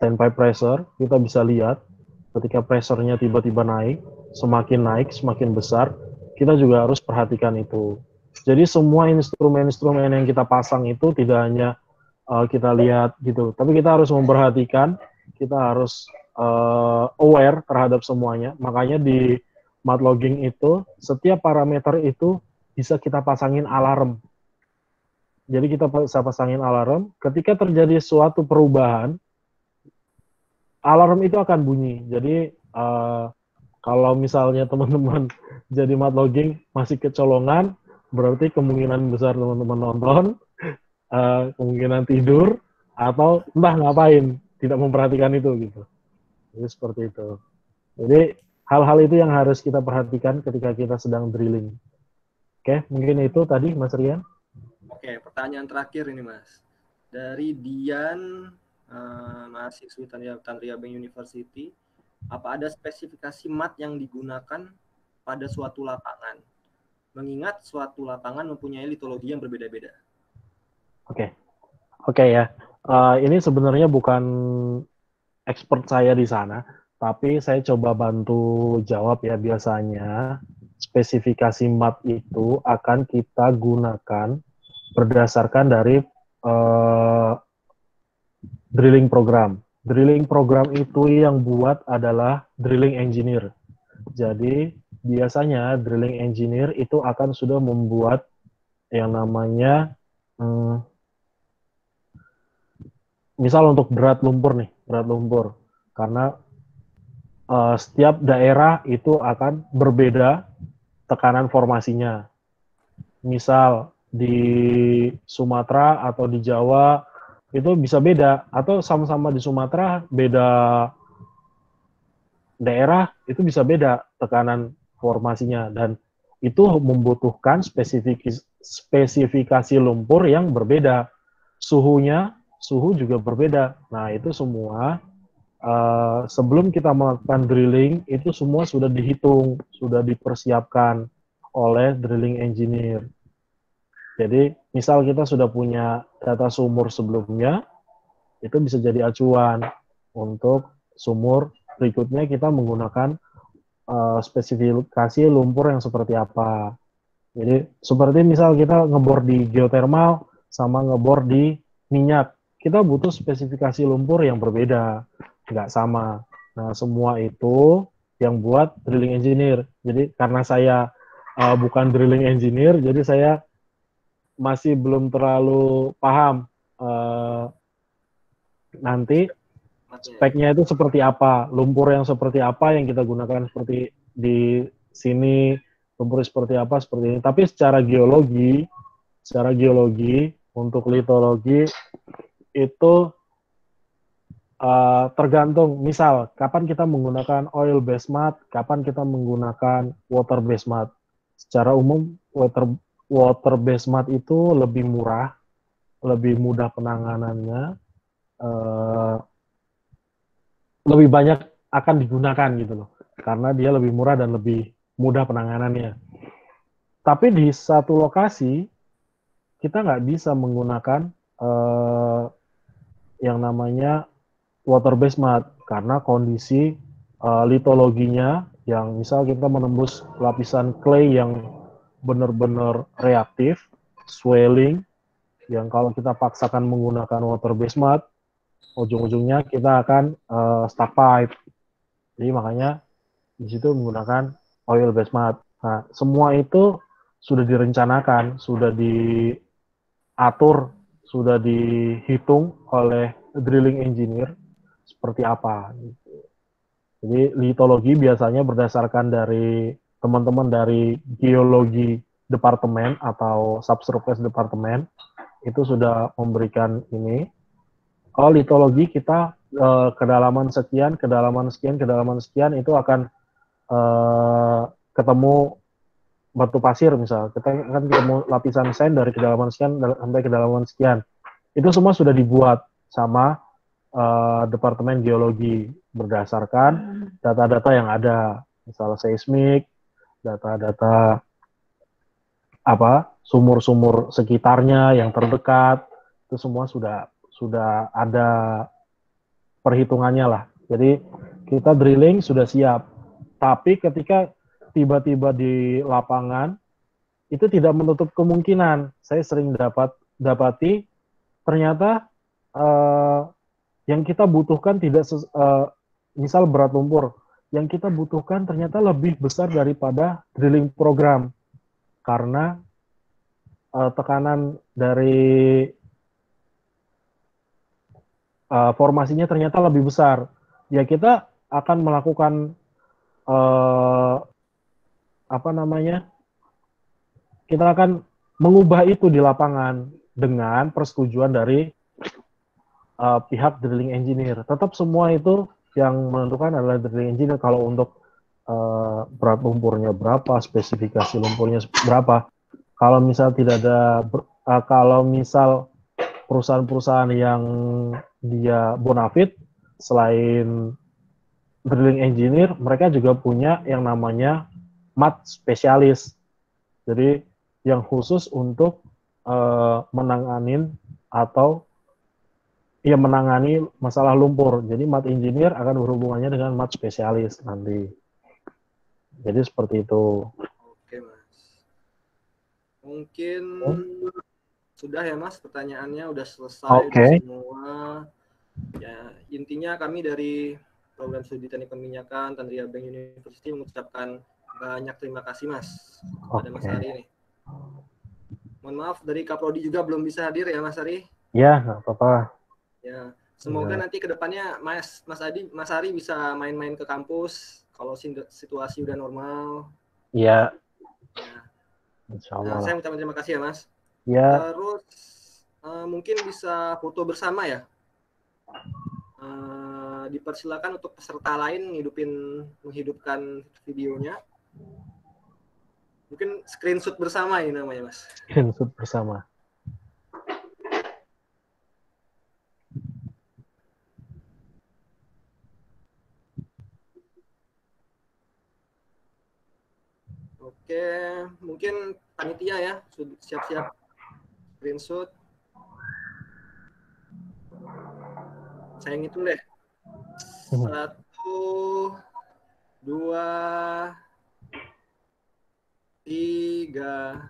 standby pressure, kita bisa lihat ketika pressure-nya tiba-tiba naik, semakin naik, semakin besar, kita juga harus perhatikan itu. Jadi semua instrumen-instrumen yang kita pasang itu tidak hanya uh, kita lihat gitu, tapi kita harus memperhatikan, kita harus uh, aware terhadap semuanya. Makanya di mat logging itu, setiap parameter itu bisa kita pasangin alarm. Jadi kita bisa pasangin alarm, ketika terjadi suatu perubahan, alarm itu akan bunyi. Jadi uh, kalau misalnya teman-teman jadi mat logging masih kecolongan, berarti kemungkinan besar teman-teman nonton, uh, kemungkinan tidur, atau entah ngapain, tidak memperhatikan itu gitu. Jadi seperti itu. Jadi hal-hal itu yang harus kita perhatikan ketika kita sedang drilling. Oke, mungkin itu tadi Mas Rian. Oke, pertanyaan terakhir ini Mas. Dari Dian, uh, mahasiswi Tanria Bank University, apa ada spesifikasi mat yang digunakan pada suatu lapangan? Mengingat suatu lapangan mempunyai litologi yang berbeda-beda. Oke, oke ya. Uh, ini sebenarnya bukan expert saya di sana, tapi saya coba bantu jawab ya. Biasanya spesifikasi mat itu akan kita gunakan berdasarkan dari uh, drilling program. Drilling program itu yang buat adalah drilling engineer. Jadi biasanya drilling engineer itu akan sudah membuat yang namanya hmm, misal untuk berat lumpur nih, berat lumpur. Karena uh, setiap daerah itu akan berbeda tekanan formasinya. Misal di Sumatera atau di Jawa itu bisa beda, atau sama-sama di Sumatera beda daerah itu bisa beda tekanan formasinya, dan itu membutuhkan spesifikasi, spesifikasi lumpur yang berbeda, suhunya suhu juga berbeda. Nah itu semua uh, sebelum kita melakukan drilling itu semua sudah dihitung, sudah dipersiapkan oleh drilling engineer. Jadi misal kita sudah punya data sumur sebelumnya, itu bisa jadi acuan untuk sumur berikutnya kita menggunakan uh, spesifikasi lumpur yang seperti apa. Jadi seperti misal kita ngebor di geothermal sama ngebor di minyak, kita butuh spesifikasi lumpur yang berbeda, nggak sama. Nah semua itu yang buat drilling engineer. Jadi karena saya uh, bukan drilling engineer, jadi saya masih belum terlalu paham uh, nanti speknya itu seperti apa, lumpur yang seperti apa yang kita gunakan seperti di sini, lumpur seperti apa seperti ini. Tapi secara geologi, secara geologi untuk litologi itu uh, tergantung. Misal kapan kita menggunakan oil based mat, kapan kita menggunakan water based mat. Secara umum water water based mat itu lebih murah, lebih mudah penanganannya. Uh, lebih banyak akan digunakan gitu loh, karena dia lebih murah dan lebih mudah penanganannya. Tapi di satu lokasi kita nggak bisa menggunakan uh, yang namanya water based mat karena kondisi uh, litologinya yang misal kita menembus lapisan clay yang benar-benar reaktif, swelling, yang kalau kita paksakan menggunakan water based mat, ujung-ujungnya kita akan uh, stuck pipe. Jadi makanya di situ menggunakan oil based mat. Nah, semua itu sudah direncanakan, sudah diatur, sudah dihitung oleh drilling engineer seperti apa. Jadi litologi biasanya berdasarkan dari teman-teman dari geologi departemen atau subsurface departemen itu sudah memberikan ini. Kalau litologi kita eh, kedalaman sekian, kedalaman sekian, kedalaman sekian itu akan eh, ketemu batu pasir misal. Kita akan ketemu lapisan sand dari kedalaman sekian sampai kedalaman sekian. Itu semua sudah dibuat sama eh, departemen geologi berdasarkan data-data yang ada, misal seismik, data-data apa sumur-sumur sekitarnya yang terdekat, itu semua sudah sudah ada perhitungannya lah. Jadi kita drilling sudah siap, tapi ketika tiba-tiba di lapangan itu tidak menutup kemungkinan. Saya sering dapat dapati ternyata uh, yang kita butuhkan tidak ses, uh, misal berat lumpur, yang kita butuhkan ternyata lebih besar daripada drilling program karena uh, tekanan dari uh, formasinya ternyata lebih besar. Ya kita akan melakukan uh, apa namanya? Kita akan mengubah itu di lapangan dengan persetujuan dari uh, pihak drilling engineer. Tetap semua itu yang menentukan adalah drilling engineer. Kalau untuk uh, berat lumpurnya berapa, spesifikasi lumpurnya berapa. Kalau misal tidak ada, uh, kalau misal perusahaan-perusahaan yang dia bonafit, selain drilling engineer, mereka juga punya yang namanya mat spesialis. Jadi yang khusus untuk uh, menanganin atau ya menangani masalah lumpur. Jadi mat engineer akan berhubungannya dengan mat spesialis nanti. Jadi seperti itu. Oke, Mas. Mungkin oh. sudah ya, Mas, pertanyaannya udah selesai, okay. udah semua. Ya, intinya kami dari program studi teknik perminyakan Tandria Bank University mengucapkan banyak terima kasih, Mas, kepada okay. Mas Ari ini. Mohon maaf dari Kaprodi juga belum bisa hadir ya, Mas Ari. Ya, nggak apa-apa. Ya, semoga ya. Nanti kedepannya Mas Mas Adi, Mas Ari bisa main-main ke kampus kalau situasi udah normal. Iya. Ya. Insya Allah. Nah, saya ucapkan terima kasih ya, Mas. Ya. Terus uh, mungkin bisa foto bersama ya. Uh, dipersilakan untuk peserta lain menghidupin menghidupkan videonya. Mungkin screenshot bersama ini namanya, Mas. Screenshot bersama. Oke, mungkin panitia ya, siap-siap screenshot. Saya ngitung deh. Satu, dua, tiga.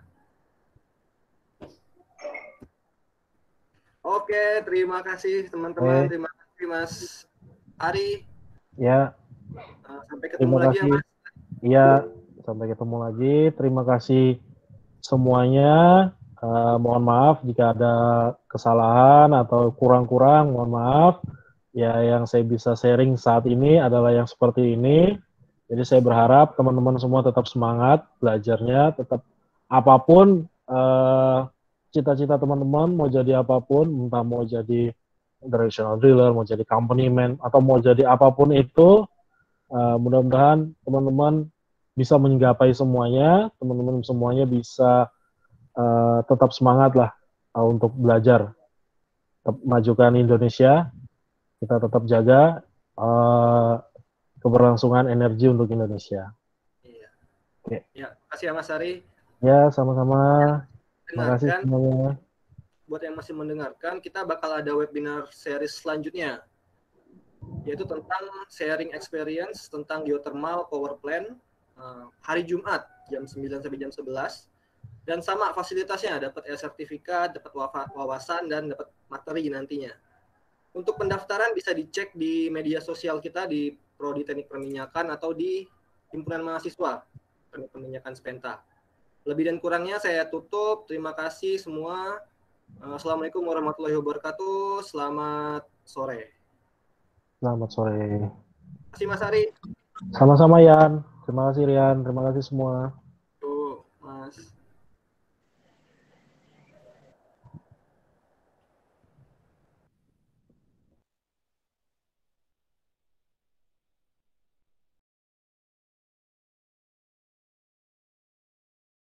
Oke, terima kasih teman-teman. Terima kasih Mas Ari. Ya. Sampai ketemu lagi ya, Mas. Iya, sampai ketemu lagi. Terima kasih semuanya. Uh, mohon maaf jika ada kesalahan atau kurang-kurang, mohon maaf. Ya, yang saya bisa sharing saat ini adalah yang seperti ini. Jadi saya berharap teman-teman semua tetap semangat belajarnya, tetap apapun uh, cita-cita teman-teman mau jadi apapun, entah mau jadi directional driller, mau jadi company man, atau mau jadi apapun itu, uh, mudah-mudahan teman-teman bisa menggapai semuanya, teman-teman semuanya bisa uh, tetap semangat lah uh, untuk belajar, tetap majukan Indonesia, kita tetap jaga uh, keberlangsungan energi untuk Indonesia. Iya. Oke. Ya, terima kasih ya Mas Ari. Ya, sama-sama. Terima kasih semuanya. Buat yang masih mendengarkan, kita bakal ada webinar series selanjutnya, yaitu tentang sharing experience tentang geothermal power plant uh, hari Jumat jam sembilan sampai jam sebelas. Dan sama fasilitasnya, dapat e-sertifikat, dapat wawasan, dan dapat materi nantinya. Untuk pendaftaran bisa dicek di media sosial kita di Prodi Teknik Perminyakan atau di Himpunan Mahasiswa Teknik Perminyakan Spenta. Lebih dan kurangnya saya tutup. Terima kasih semua. Assalamualaikum warahmatullahi wabarakatuh. Selamat sore. Selamat sore. Terima kasih Mas Ari. Sama-sama Yan. Terima kasih Rian. Terima kasih semua.